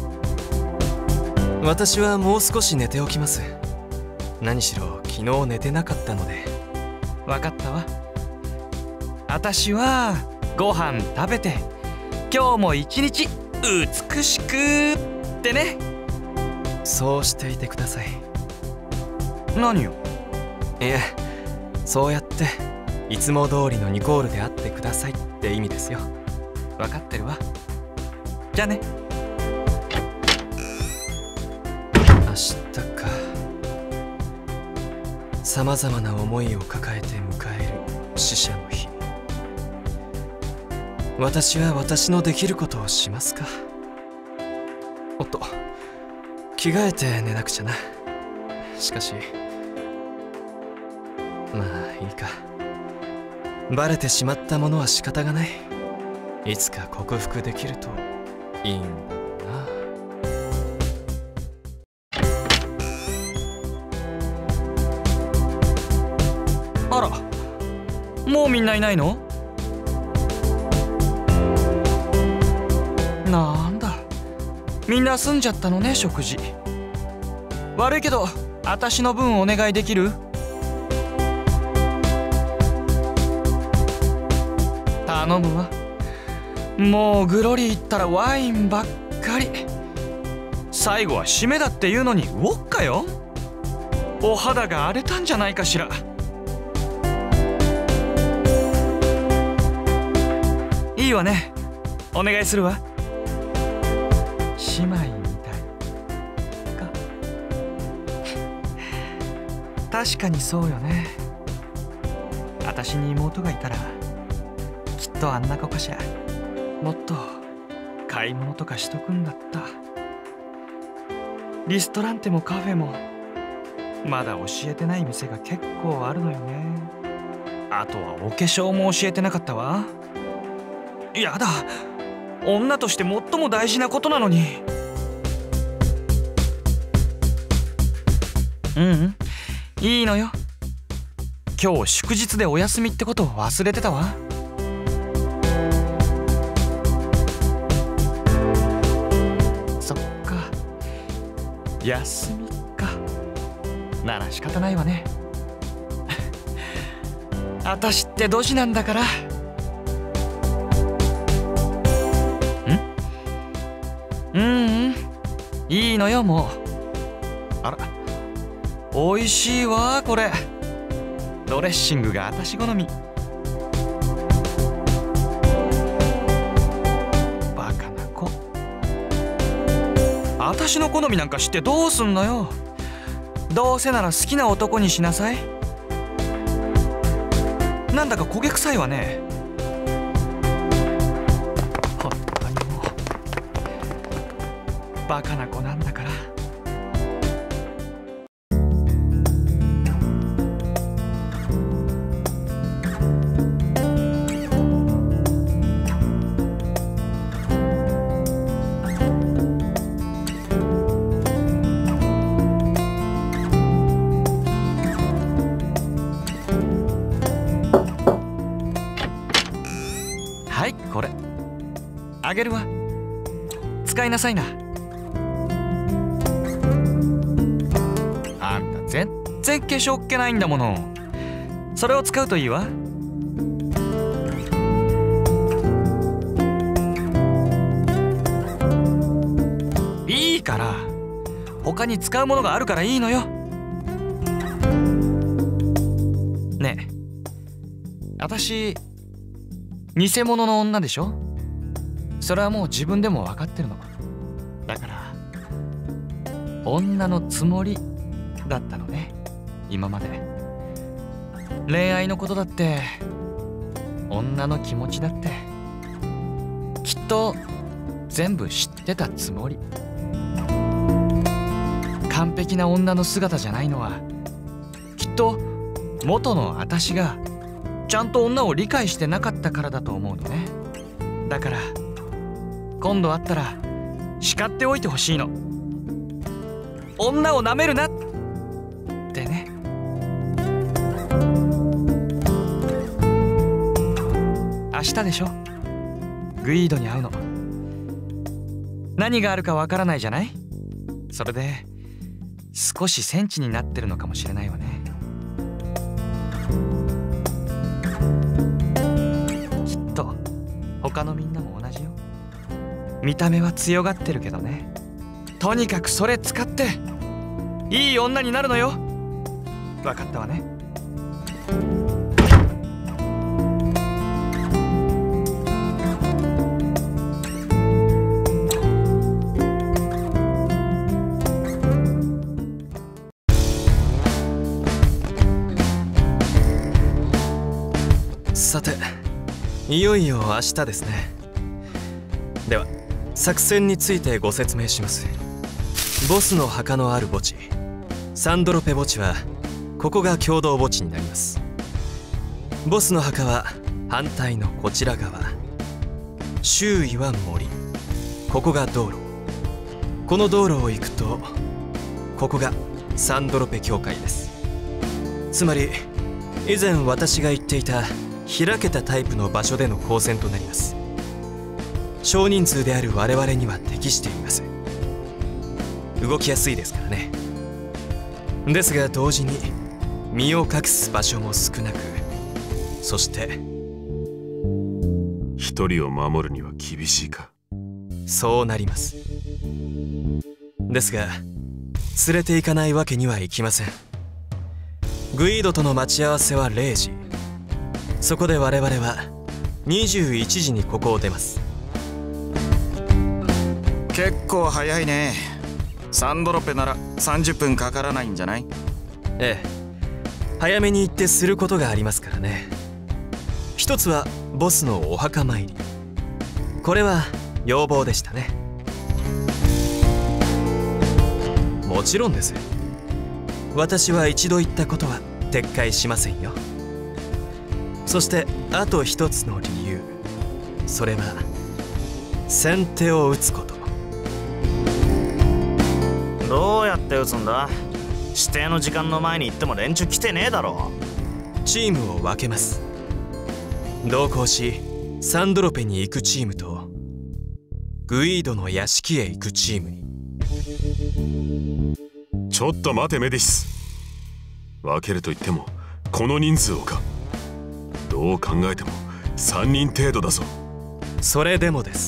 Speaker 4: 私はもう少し寝ておきます。何しろ昨日寝てなかったので。
Speaker 2: 分かったわ。私はご飯食べて今日も一日美しくってね。
Speaker 4: そうしていてください。
Speaker 2: 何よ？
Speaker 4: いえ、そうやっていつも通りのニコールであってくださいって意味ですよ。
Speaker 2: 分かってるわ。じゃあね。
Speaker 4: 明日か。さまざまな思いを抱えて迎える死者の日。私は私のできることをしますか。おっと、着替えて寝なくちゃな。しかしまあいいか。バレてしまったものは仕方がない。いつか克服できるといいんだろうな。
Speaker 2: あら、もうみんないないの？なんだ、みんな済んじゃったのね、食事。悪いけど私の分お願いできる？頼むわ。もうグロリー行ったらワインばっかり。最後は締めだっていうのにウォッカよ。お肌が荒れたんじゃないかしら。いいわね、お願いするわ。姉妹みたいか。確かにそうよね。私に妹がいたらきっとあんな子かしら。もっと買い物とかしとくんだった。 リストランテもカフェもまだ教えてない店が結構あるのよね。あとはお化粧も教えてなかったわ。やだ、女として最も大事なことなのに。ううんいいのよ。今日祝日でお休みってことを忘れてたわ。そっか、休みか。なら仕方ないわね。あたしってドジなんだから。んうんうんいいのよもう。あら、おいしいわこれ。ドレッシングがあたし好み。バカな子。あたしの好みなんか知ってどうすんのよ。どうせなら好きな男にしなさい。なんだか焦げ臭いわね。ほんとにもうバカな子なんだから。これあげるわ。使いなさいな。あんた全然化粧っ気ないんだもの。それを使うといいわ。いいから他に使うものがあるからいいのよ。ねえ、あたし偽物の女でしょ。それはもう自分でも分かってるの。だから女のつもりだったのね、今まで。恋愛のことだって女の気持ちだってきっと全部知ってたつもり。完璧な女の姿じゃないのはきっと元のあたしがちゃんと女を理解してなかったからだと思うのね。だから今度会ったら叱っておいてほしいの。女をなめるなってね。明日でしょ、グイードに会うの。何があるかわからないじゃない。それで少しセンチになってるのかもしれないわね。他のみんなも同じよ。見た目は強がってるけどね。とにかくそれ使っていい女になるのよ。分かったわね。
Speaker 4: さて、いよいよ明日ですね。では作戦についてご説明します。ボスの墓のある墓地、サンドロペ墓地はここが共同墓地になります。ボスの墓は反対のこちら側、周囲は森、ここが道路。この道路を行くとここがサンドロペ教会です。つまり以前私が言っていた開けたタイプの場所での交戦となります。少人数である我々には適しています。動きやすいですからね。ですが同時に身を隠す場所も少なく、そして
Speaker 1: 一人を守るには厳しいか。
Speaker 4: そうなります。ですが連れて行かないわけにはいきません。グイードとの待ち合わせはれいじ。そこで我々はにじゅういちじにここを出ます。
Speaker 11: 結構早いね。サンドロペならさんじゅっぷんかからないんじゃない？
Speaker 4: ええ、早めに行ってすることがありますからね。一つはボスのお墓参り。これは要望でしたね。 もちろんです。私は一度言ったことは撤回しませんよ。そしてあと一つの理由、それは先手を打つこと。
Speaker 3: どうやって打つんだ？指定の時間の前に行っても連中来てねえだろ。
Speaker 4: チームを分けます。同行しサンドロペに行くチームとグイードの屋敷へ行くチームに。
Speaker 1: ちょっと待てメディシス。分けると言ってもこの人数をか。どう考えてもさんにん程度だぞ。
Speaker 4: それでもです。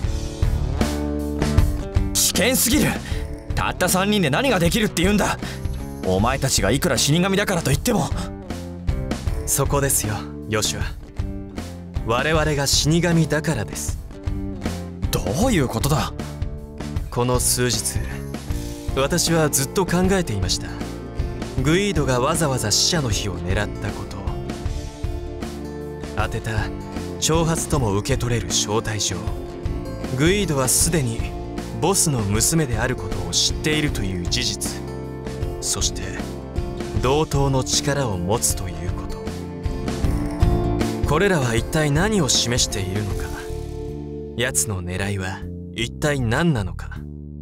Speaker 7: 危険すぎる。たったさんにんで何ができるって言うんだ。お前たちがいくら死神だからと言っても。
Speaker 4: そこですよヨシュア。我々が死神だからです。
Speaker 7: どういうことだ？
Speaker 4: この数日私はずっと考えていました。グイードがわざわざ死者の日を狙ったこと、当てた挑発とも受け取れる招待状、グイードはすでにボスの娘であることを知っているという事実、そして同等の力を持つということ。これらは一体何を示しているのか。奴の狙いは一体何なのか。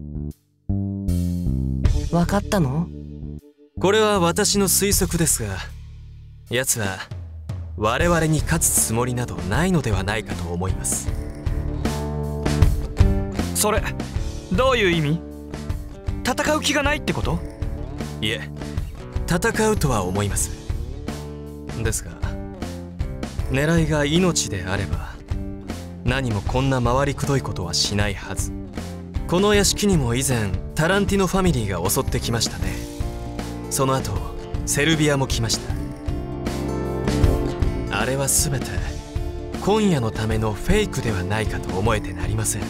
Speaker 6: 分かったの？
Speaker 4: これは私の推測ですが、奴は我々に勝つつもりなどないのではないかと思います。
Speaker 2: それどういう意味？戦う気がないってこと？
Speaker 4: いえ、戦うとは思います。ですが狙いが命であれば何もこんな回りくどいことはしないはず。この屋敷にも以前タランティノファミリーが襲ってきましたね。その後セルビアも来ました。あれは全て今夜のためのフェイクではないかと思えてなりません。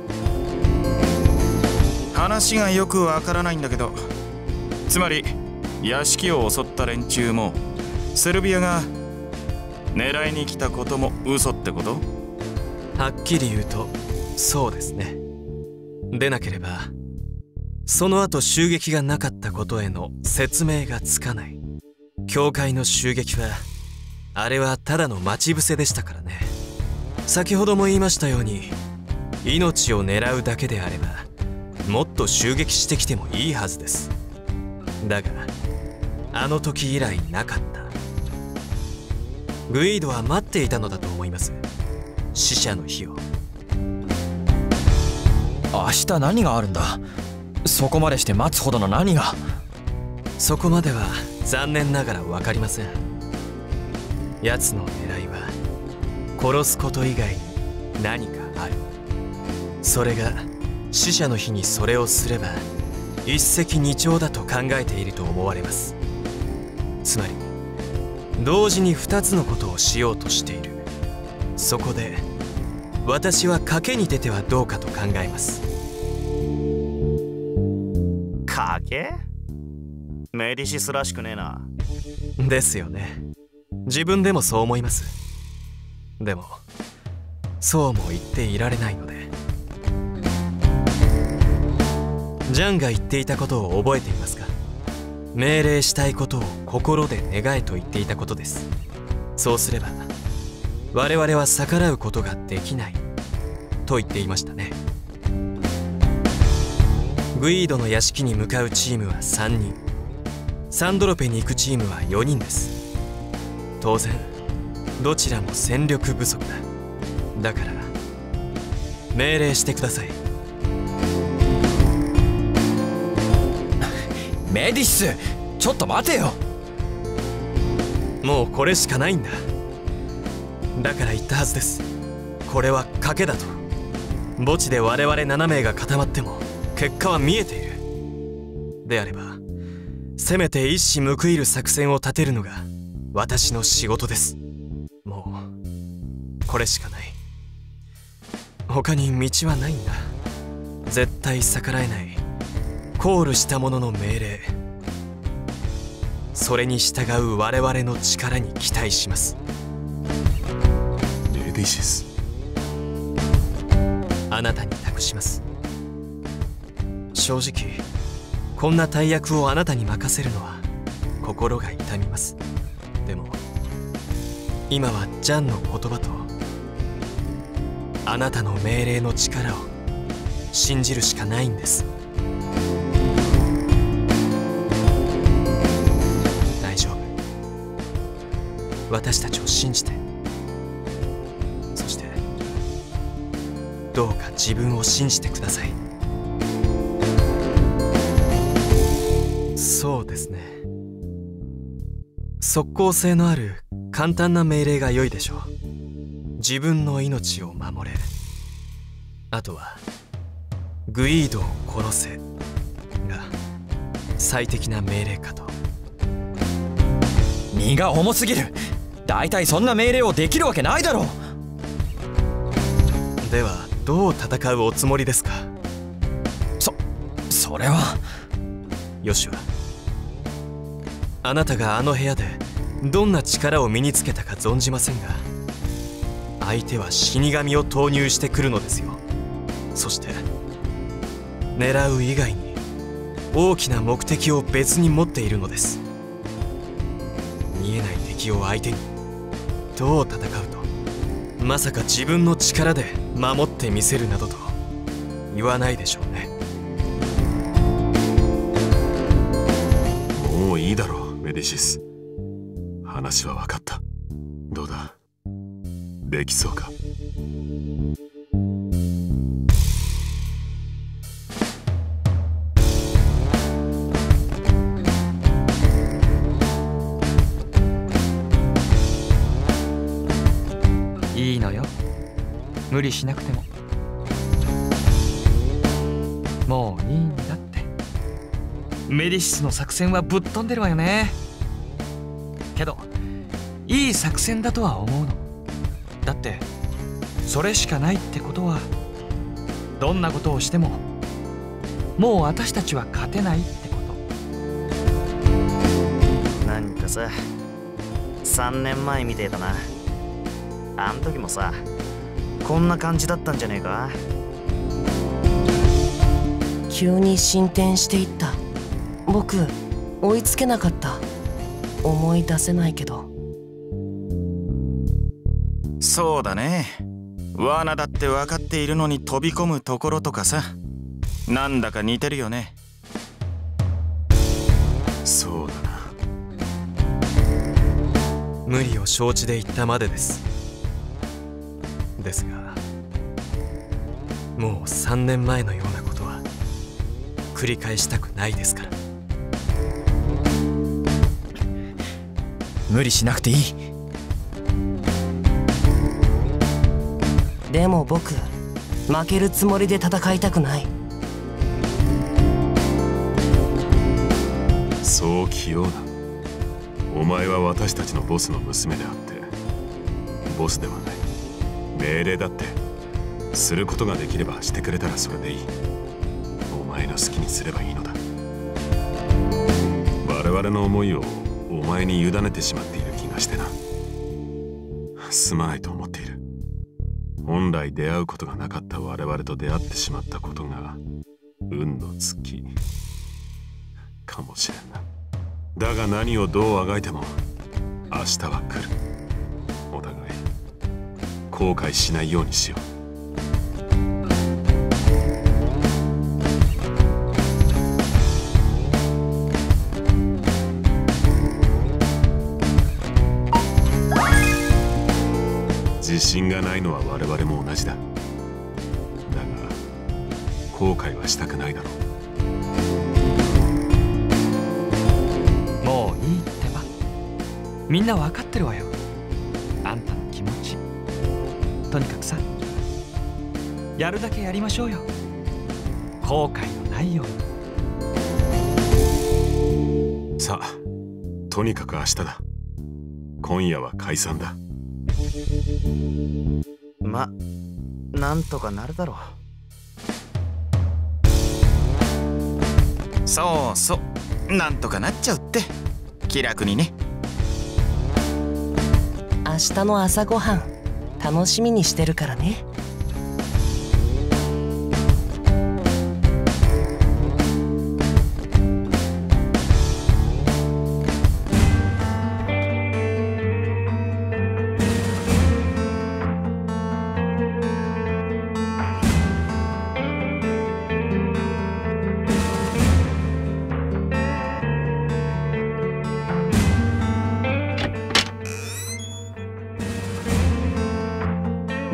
Speaker 11: 話がよくわからないんだけど、つまり屋敷を襲った連中もセルビアが狙いに来たことも嘘ってこと？
Speaker 4: はっきり言うとそうですね。でなければその後襲撃がなかったことへの説明がつかない。教会の襲撃はあれはただの待ち伏せでしたからね。先ほども言いましたように命を狙うだけであればもっと襲撃してきてもいいはずです。だがあの時以来なかった。グイードは待っていたのだと思います。死者の日を。
Speaker 7: 明日何があるんだ？そこまでして待つほどの何が？
Speaker 4: そこまでは残念ながら分かりません。奴の狙いは殺すこと以外に何かある。それが死者の日にそれをすれば一石二鳥だと考えていると思われます。つまり同時に二つのことをしようとしている。そこで私は賭けに出てはどうかと考えます。
Speaker 3: 賭け？メディシスらしくねえな。
Speaker 4: ですよね。自分でもそう思います。でもそうも言っていられないので。ジャンが言っていたことを覚えていますか？命令したいことを心で願えと言っていたことです。そうすれば我々は逆らうことができないと言っていましたね。グイードの屋敷に向かうチームはさんにん、サンドロペに行くチームはよにんです。当然どちらも戦力不足だ。だから命令してください。
Speaker 7: メディシス、ちょっと待てよ。
Speaker 4: もうこれしかないんだ。だから言ったはずです。これは賭けだと。墓地で我々ななめいが固まっても結果は見えている。であればせめて一矢報いる作戦を立てるのが私の仕事です。もうこれしかない。他に道はないんだ。絶対逆らえないコールした者の命令、それに従う我々の力に期待します。
Speaker 1: メディシス、
Speaker 4: あなたに託します。正直こんな大役をあなたに任せるのは心が痛みます。でも今はジャンの言葉とあなたの命令の力を信じるしかないんです。大丈夫。私たちを信じて、そしてどうか自分を信じてください。そうですね。即効性のある簡単な命令が良いでしょう。自分の命を守れ。あとはグイードを殺せが最適な命令かと。
Speaker 7: 荷が重すぎる。大体そんな命令をできるわけないだろう。
Speaker 4: ではどう戦うおつもりですか。
Speaker 7: そそれは。
Speaker 4: ヨシュア、あなたがあの部屋でどんな力を身につけたか存じませんが、相手は死神を投入してくるのですよ。そして狙う以外に大きな目的を別に持っているのです。見えない敵を相手にどう戦うと、まさか自分の力で守ってみせるなどと言わないでしょうね。
Speaker 1: もういいだろうメディシス。話は分かった。どうだ、できそうか。
Speaker 2: いいのよ、無理しなくても。もういいんだって。メディシスの作戦はぶっ飛んでるわよね。けどいい作戦だとは思うの。だってそれしかないってことは、どんなことをしてももう私たちは勝てないってこと。
Speaker 3: なんかさ、さんねんまえみてえだな。あん時もさ、こんな感じだったんじゃねえか。
Speaker 6: 急に進展していった。僕追いつけなかった。思い出せないけど。
Speaker 11: そうだね。罠だって分かっているのに飛び込むところとかさ、なんだか似てるよね。
Speaker 1: そうだな。
Speaker 4: 無理を承知で言ったまでです。ですがもうさんねんまえのようなことは繰り返したくないですから。
Speaker 7: 無理しなくていい。
Speaker 6: でも僕負けるつもりで戦いたくない。
Speaker 1: そう器用な。お前は私たちのボスの娘であってボスではない。命令だってすることができればしてくれたらそれでいい。お前の好きにすればいいのだ。我々の思いをお前に委ねてしまっている気がしてな。すまないと思っている。本来出会うことがなかった我々と出会ってしまったことが運の尽きかもしれんな。だが何をどうあがいても明日は来る。お互い後悔しないようにしよう。自信がないのは我々も同じだ。だが後悔はしたくないだろ
Speaker 2: う。もういいってば。みんな分かってるわよ、あんたの気持ち。とにかくさ、やるだけやりましょうよ。後悔のないように。
Speaker 1: さあ、とにかく明日だ。今夜は解散だ。
Speaker 3: ま、なんとかなるだろ
Speaker 11: う。そうそう、なんとかなっちゃうって。気楽にね。
Speaker 6: 明日の朝ごはん楽しみにしてるからね。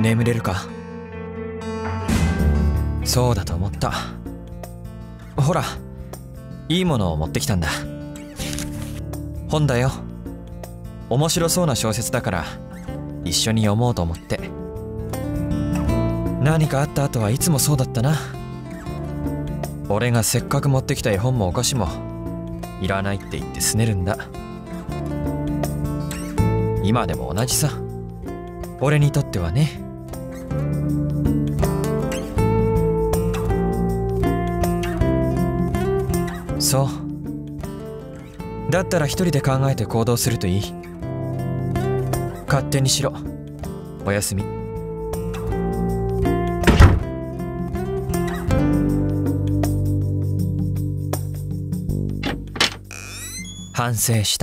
Speaker 7: 眠れるか？そうだと思った。ほら、いいものを持ってきたんだ。本だよ。面白そうな小説だから一緒に読もうと思って。何かあった後はいつもそうだったな。俺がせっかく持ってきた絵本もお菓子もいらないって言って拗ねるんだ。今でも同じさ、俺にとってはね。そう。だったら一人で考えて行動するといい。勝手にしろ。おやすみ。反省した？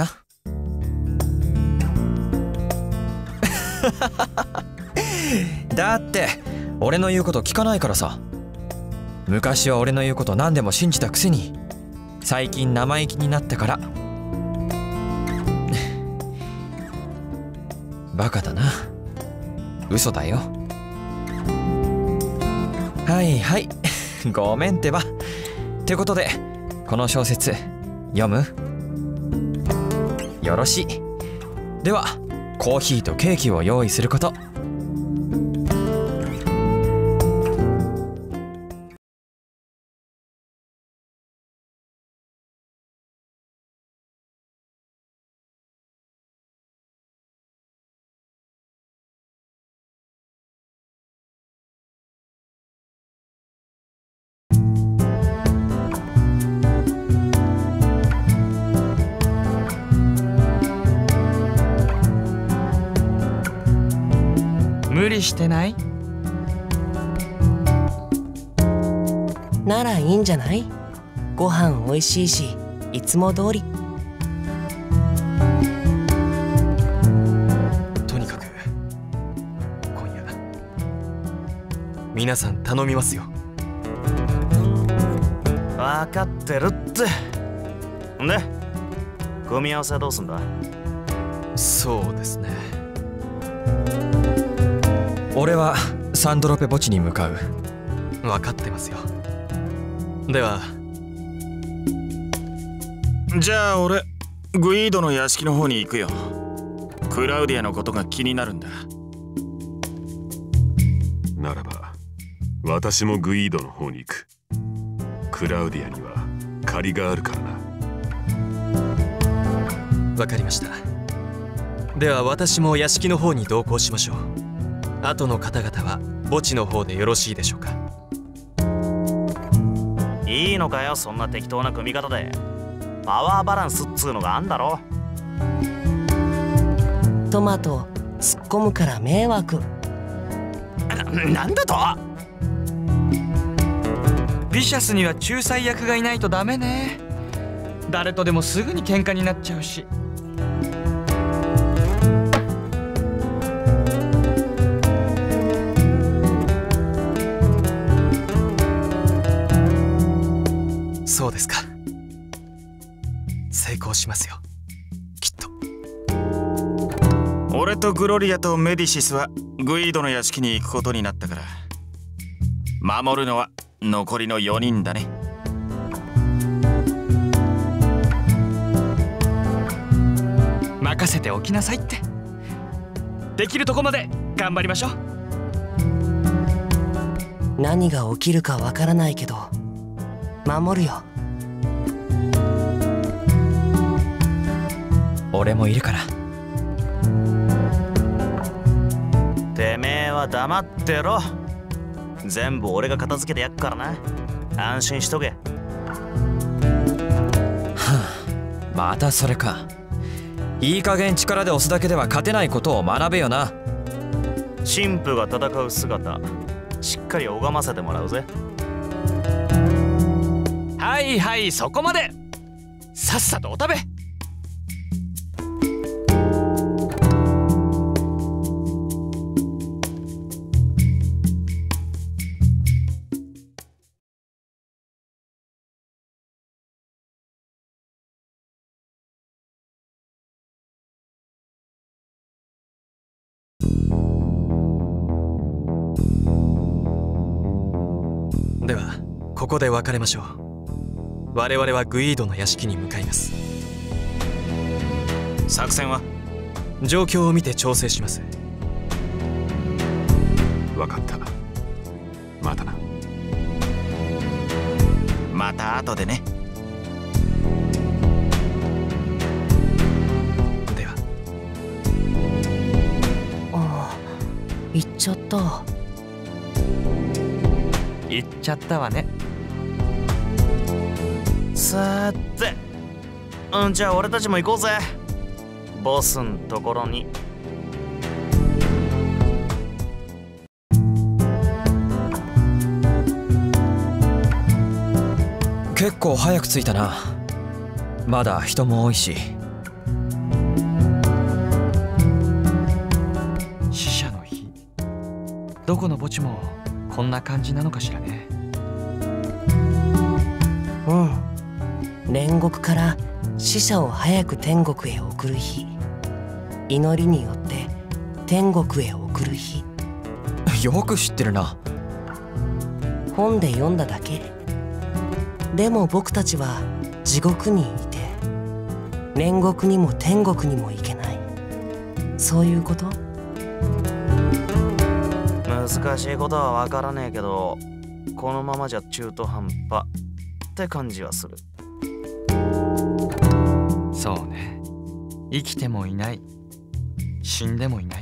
Speaker 7: だって俺の言うこと聞かないからさ。昔は俺の言うこと何でも信じたくせに最近生意気になったから。バカだな。嘘だよ。はいはいごめんってば。ってことでこの小説読む？よろしい。ではコーヒーとケーキを用意すること。
Speaker 2: 無理してない？
Speaker 6: ならいいんじゃない？ご飯おいしいし、いつも通り。
Speaker 4: とにかく今夜皆さん頼みますよ。
Speaker 3: 分かってるって。んで組み合わせはどうすんだ？
Speaker 4: そうですね。俺はサンドロペ墓地に向かう。分かってますよ。では
Speaker 11: じゃあ俺グイードの屋敷の方に行くよ。クラウディアのことが気になるんだ。
Speaker 1: ならば私もグイードの方に行く。クラウディアには借りがあるからな。
Speaker 4: わかりました。では私も屋敷の方に同行しましょう。後の方々は墓地の方でよろしいでしょうか？
Speaker 3: いいのかよ、そんな適当な組み方で。パワーバランスっつうのがあんだろ。
Speaker 6: トマト突っ込むから迷惑。
Speaker 3: なんだと？
Speaker 2: ビシャスには仲裁役がいないとダメね。誰とでもすぐに喧嘩になっちゃうし。
Speaker 4: そうですか。成功しますよ、きっと。
Speaker 11: 俺とグロリアとメディシスはグイードの屋敷に行くことになったから、守るのは残りのよにんだね。
Speaker 2: 任せておきなさいって。できるとこまで頑張りましょう。
Speaker 6: 何が起きるかわからないけど守るよ。
Speaker 7: 俺もいるから。
Speaker 3: てめえは黙ってろ。全部俺が片付けてやっからな。安心しとけ。
Speaker 7: はあ、またそれか。いい加減力で押すだけでは勝てないことを学べよな。
Speaker 3: 神父が戦う姿しっかり拝ませてもらうぜ。
Speaker 2: はいはい、そこまで。さっさとお食べ。
Speaker 4: ではここで別れましょう。我々はグイードの屋敷に向かいます。
Speaker 11: 作戦は？
Speaker 4: 状況を見て調整します。
Speaker 1: 分かった。またな。
Speaker 11: また後でね。
Speaker 4: では。
Speaker 6: ああ、行っちゃった。
Speaker 2: 行っちゃったわね。
Speaker 3: さーて、うん、じゃあ俺たちも行こうぜ。ボスんところに。
Speaker 7: 結構早く着いたな。まだ人も多いし。
Speaker 2: 死者の日、どこの墓地もこんな感じなのかしらね。
Speaker 6: うん。煉獄から死者を早く天国へ送る日、祈りによって天国へ送る日。
Speaker 7: よく知ってるな。
Speaker 6: 本で読んだだけ。でも僕たちは地獄にいて、煉獄にも天国にも行けない。そういうこと？
Speaker 3: 難しいことは分からねえけど、このままじゃ中途半端って感じはする。
Speaker 2: そうね。生きてもいない、死んでもいない。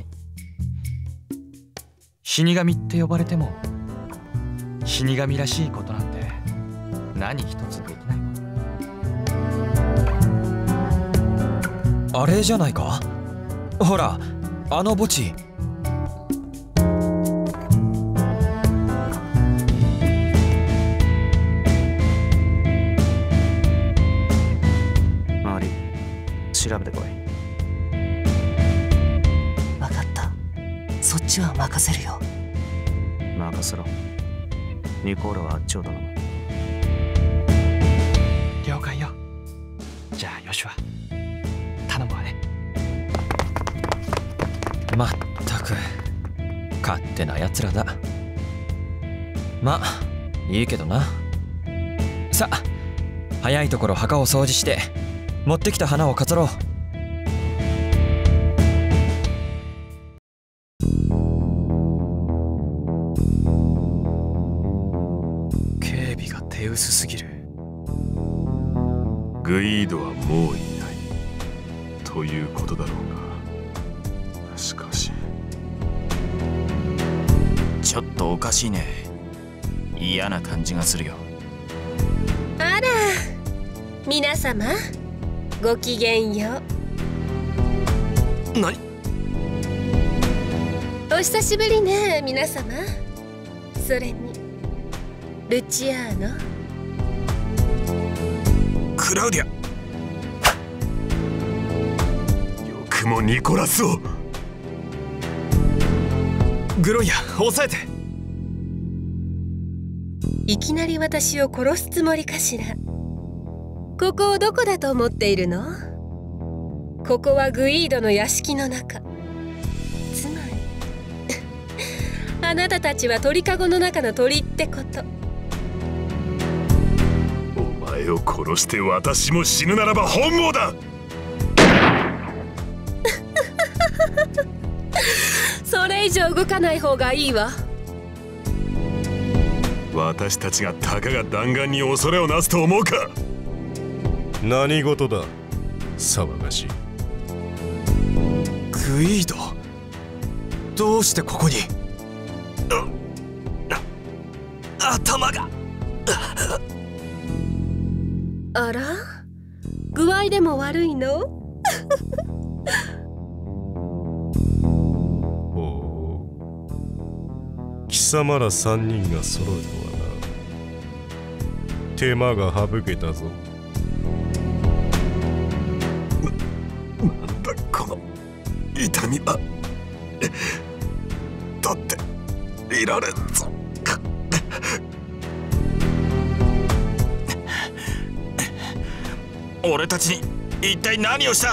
Speaker 2: 死神って呼ばれても死神らしいことなんて何一つできない。
Speaker 7: あれじゃないか。ほら、あの墓地。
Speaker 3: 周り調べてこい。
Speaker 6: 分かった。そっちは任せるよ。
Speaker 3: 任せろ。ニコールはあっちを頼む。
Speaker 2: 了解よ。じゃあヨシュア、頼むわね。
Speaker 7: まったく勝手なやつらだ。まあいいけどな。さあ早いところ墓を掃除して持ってきた花を飾ろう。
Speaker 4: 警備が手薄すぎる。
Speaker 1: グイードはもういないということだろうが、しかし
Speaker 11: ちょっとおかしいね。嫌な感じがするよ。
Speaker 12: あら、皆様ごきげんよ
Speaker 4: う。何？
Speaker 12: お久しぶりね皆様。それにルチアーノ。
Speaker 1: クラウディア、よくもニコラスを。
Speaker 4: グロイア、抑えて。
Speaker 12: いきなり私を殺すつもりかしら。ここをどこだと思っているの？ここはグイードの屋敷の中。つまりあなたたちは鳥かごの中の鳥ってこと。
Speaker 1: お前を殺して私も死ぬならば本望だ。
Speaker 12: それ以上動かない方がいいわ。
Speaker 1: 私たちがたかが弾丸に恐れをなすと思うか。
Speaker 10: 何事だ騒がしい。
Speaker 4: グイード、どうしてここに？頭が。
Speaker 12: あら、具合でも悪いの？
Speaker 10: 貴様ら三人が揃うとはな。手間が省けたぞ。
Speaker 1: な、なんだこの痛みは。だっていられんぞ。
Speaker 11: 俺たちに一体何をした？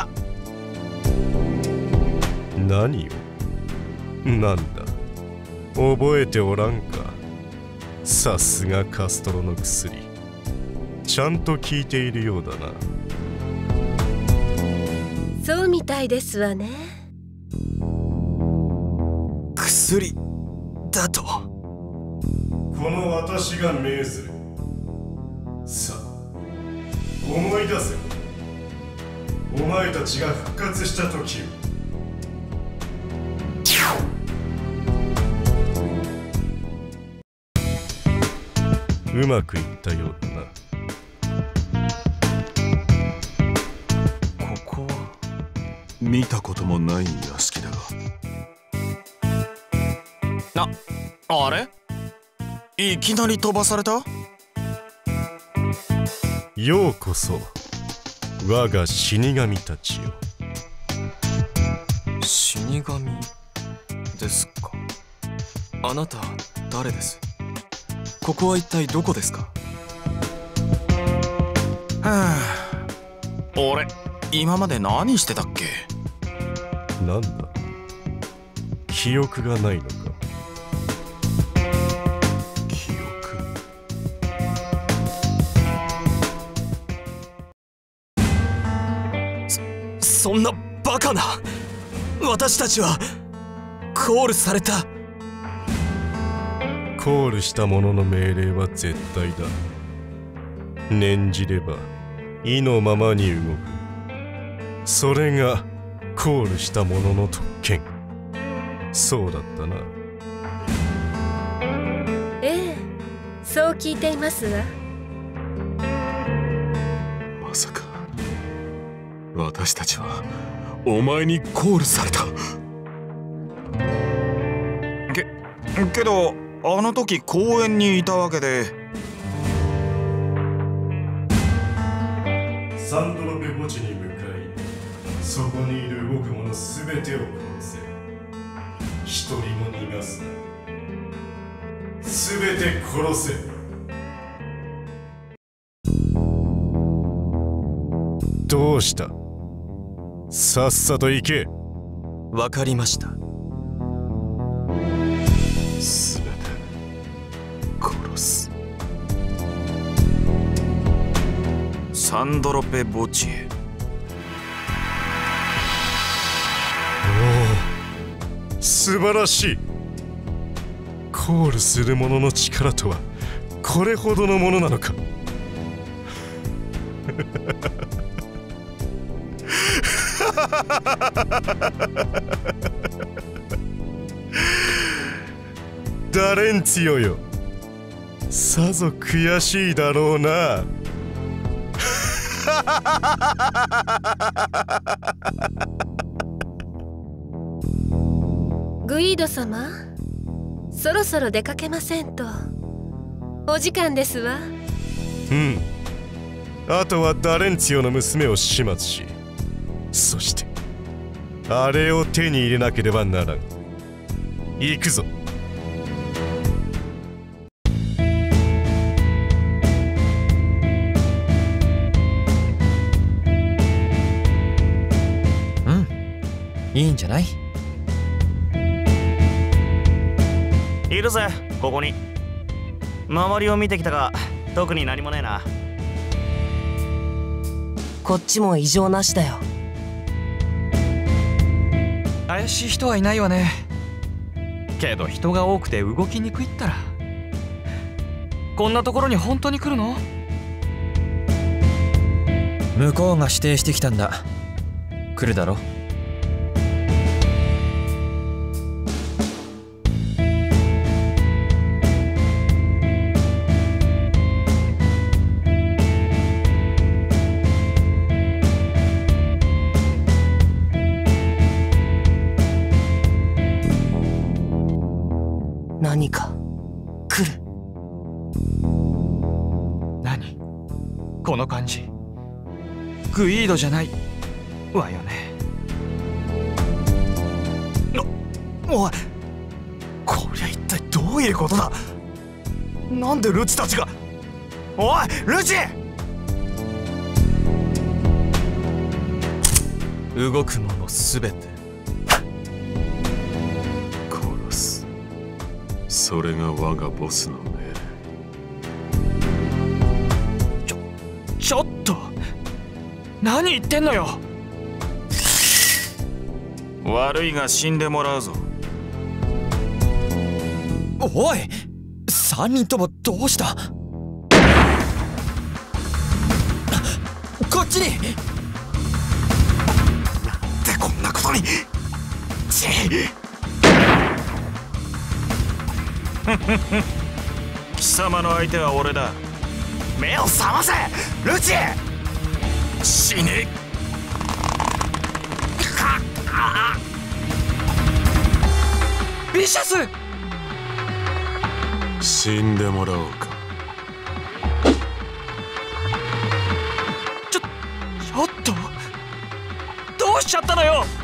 Speaker 10: 何を？なんだ覚えておらんか。
Speaker 13: さすがカストロの薬、ちゃんと効いているようだな。
Speaker 12: そうみたいですわね。
Speaker 4: 薬だと。
Speaker 13: この私が命ずる。さあ思い出せ。お前たちが復活した時を。うまくいったようだな。
Speaker 1: ここは見たこともない屋敷だが。
Speaker 11: な、あれ？いきなり飛ばされた？
Speaker 13: ようこそ我が死神たちよ。
Speaker 4: 死神ですか。あなた誰です？ここは一体どこですか？
Speaker 11: はあ、俺今まで何してたっけ？
Speaker 13: なんだ、記憶がないのか。
Speaker 1: 記憶。
Speaker 4: そ、そんなバカな。私たちはコールされた。
Speaker 13: コールした者の命令は絶対だ。念じれば意のままに動く。それがコールした者の特権。そうだったな。
Speaker 12: ええ、そう聞いていますわ。
Speaker 1: まさか私たちはお前にコールされた。
Speaker 11: け、けどあの時公園にいたわけで。
Speaker 13: サンドロペ墓地に向かい、そこにいる動く者すべてを殺せ。一人も逃がすな。すべて殺せ。どうした？さっさと行け。
Speaker 4: わかりました。
Speaker 1: すべて殺す。
Speaker 11: サンドロペ墓地へ。
Speaker 13: おお、素晴らしい。コールする者の力とはこれほどのものなのか。ダレンツィオよ、さぞ悔しいだろうな。
Speaker 12: グイード様、そろそろ出かけませんと。お時間ですわ。
Speaker 13: うん、あとはダレンツィオの娘を始末し、そしてあれを手に入れなければならん。行くぞ。
Speaker 7: うん、いいんじゃない？
Speaker 3: いるぜ、ここに。周りを見てきたが特に何もねえな。
Speaker 6: こっちも異常なしだよ。
Speaker 2: 怪しい人はいないわね。けど人が多くて動きにくいったら。こんなところに本当に来るの？
Speaker 7: 向こうが指定してきたんだ。来るだろ。
Speaker 6: 何か来る。
Speaker 2: 何？この感じ。グイードじゃないわよね。
Speaker 11: おい、こりゃ一体どういうことだ。なんでルチたちが。おいルチ！
Speaker 4: 動く者すべて
Speaker 1: 殺す。それが我がボスの命令。
Speaker 2: ちょっと何言ってんのよ。
Speaker 3: 悪いが死んでもらうぞ。
Speaker 7: おい、三人ともどうした？こっちに。
Speaker 11: なんでこんなことに。ち
Speaker 3: 貴様の相手は俺だ。
Speaker 11: 目を覚ませルチエ。死ね。
Speaker 2: ビシャス、
Speaker 1: 死んでもらおうか。
Speaker 2: ちょちょっとどうしちゃったのよ。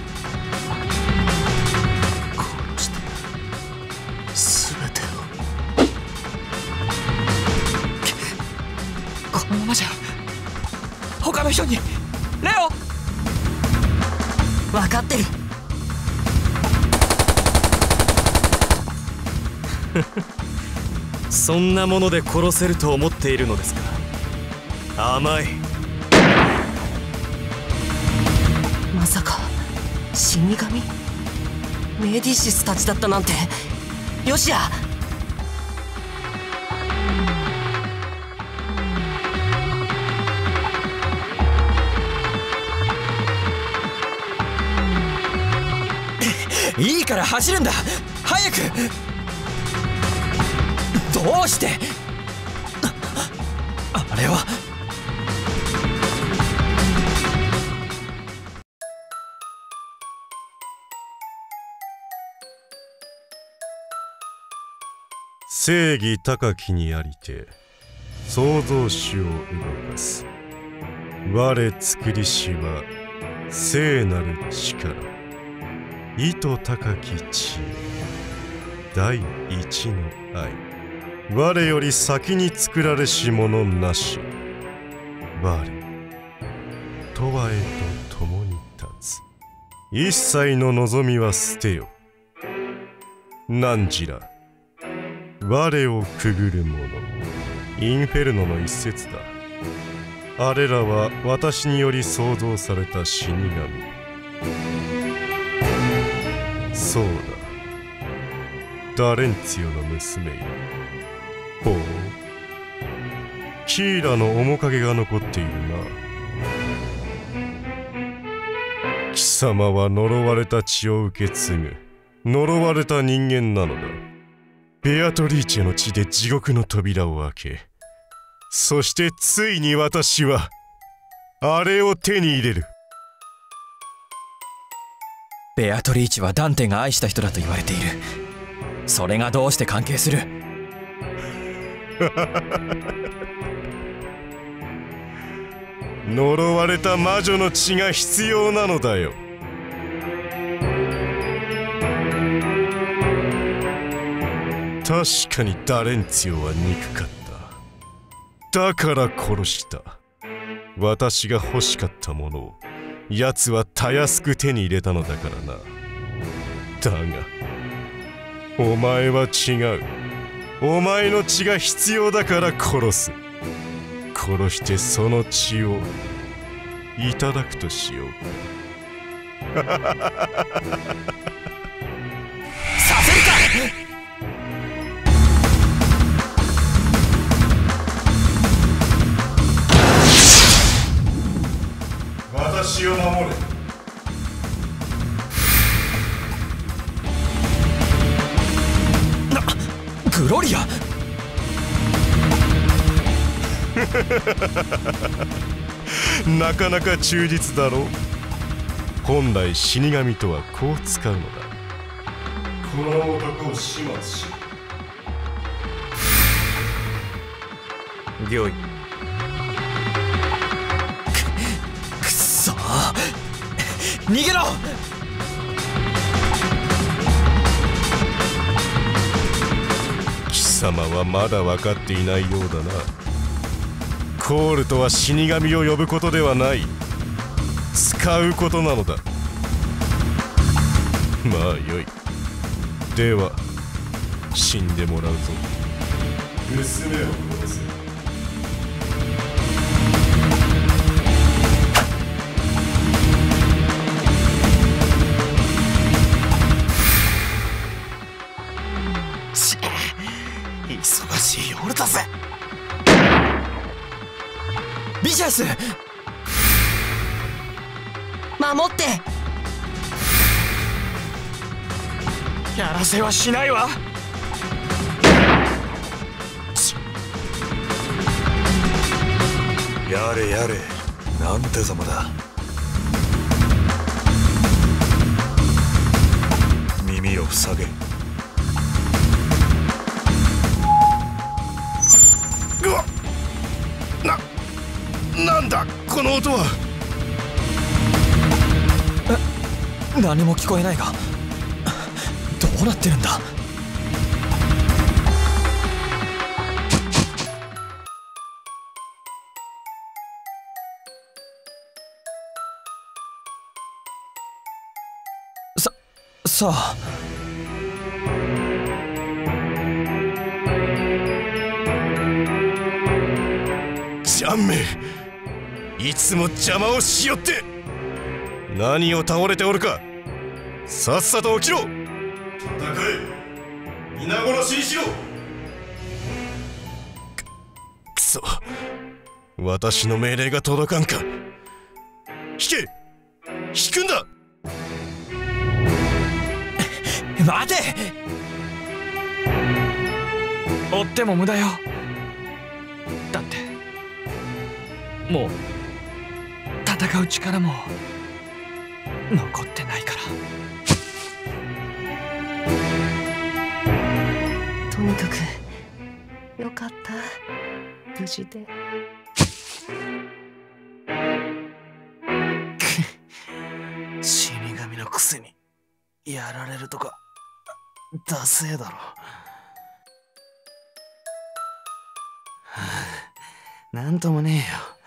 Speaker 1: 殺して全てを。
Speaker 2: このままじゃ他の人に。レオ、
Speaker 6: 分かってる。
Speaker 4: そんなもので殺せると思っているのですか。甘い。
Speaker 6: まさか死神？メディシスたちだったなんて。よしや。
Speaker 7: いいから走るんだ、早く。どうして？あ、あれは。
Speaker 13: 正義高きにありて創造主を動かす。我作りしは聖なる力、意図高き知恵、第一の愛。我より先に作られし者なし。我とわへと共に立つ。一切の望みは捨てよ。何時ら我をくぐる者、インフェルノの一節だ。あれらは私により創造された死神。そうだ、ダレンツィオの娘よ。ほう、キーラの面影が残っているな。貴様は呪われた血を受け継ぐ呪われた人間なのだ。ベアトリーチェの血で地獄の扉を開け、そしてついに私はあれを手に入れる。
Speaker 7: ベアトリーチはダンテが愛した人だと言われている。それがどうして関係する？
Speaker 13: 呪われた魔女の血が必要なのだよ。確かにダレンツィオは憎かった。だから殺した。私が欲しかったものを奴はたやすく手に入れたのだからな。だがお前は違う。お前の血が必要だから殺す。殺してその血をいただくとしよう。
Speaker 7: させるか！
Speaker 13: 私を守れ。
Speaker 7: な、グロリア。
Speaker 13: なかなか忠実だろう。本来死神とはこう使うのだ。この男を始末し
Speaker 3: 御意。
Speaker 7: くっそー、逃げろ。
Speaker 13: 貴様はまだ分かっていないようだな。コールとは死神を呼ぶことではない。使うことなのだ。まあよい。では死んでもらうぞ。娘を殺せ。
Speaker 7: ビシャス、
Speaker 6: 守って。
Speaker 2: やらせはしないわ。
Speaker 10: やれやれ、なんてざまだ。耳を塞げ。
Speaker 13: うわっ、な、なんだこの音は。
Speaker 7: え、何も聞こえないが、どうなってるんだ。さ、さあ。
Speaker 13: ジャンメ、いつも邪魔をしよって。何を倒れておるか。さっさと起きろ。戦え、皆殺しにしろ。く、くそ、私の命令が届かんか。引け、引くんだ。
Speaker 7: 待て。
Speaker 2: 追っても無駄よ。だってもう戦う力も残ってないから。
Speaker 6: とにかくよかった、無事で。
Speaker 3: 死神のくせにやられるとかダセえだろ。はあ、なんともねえよ。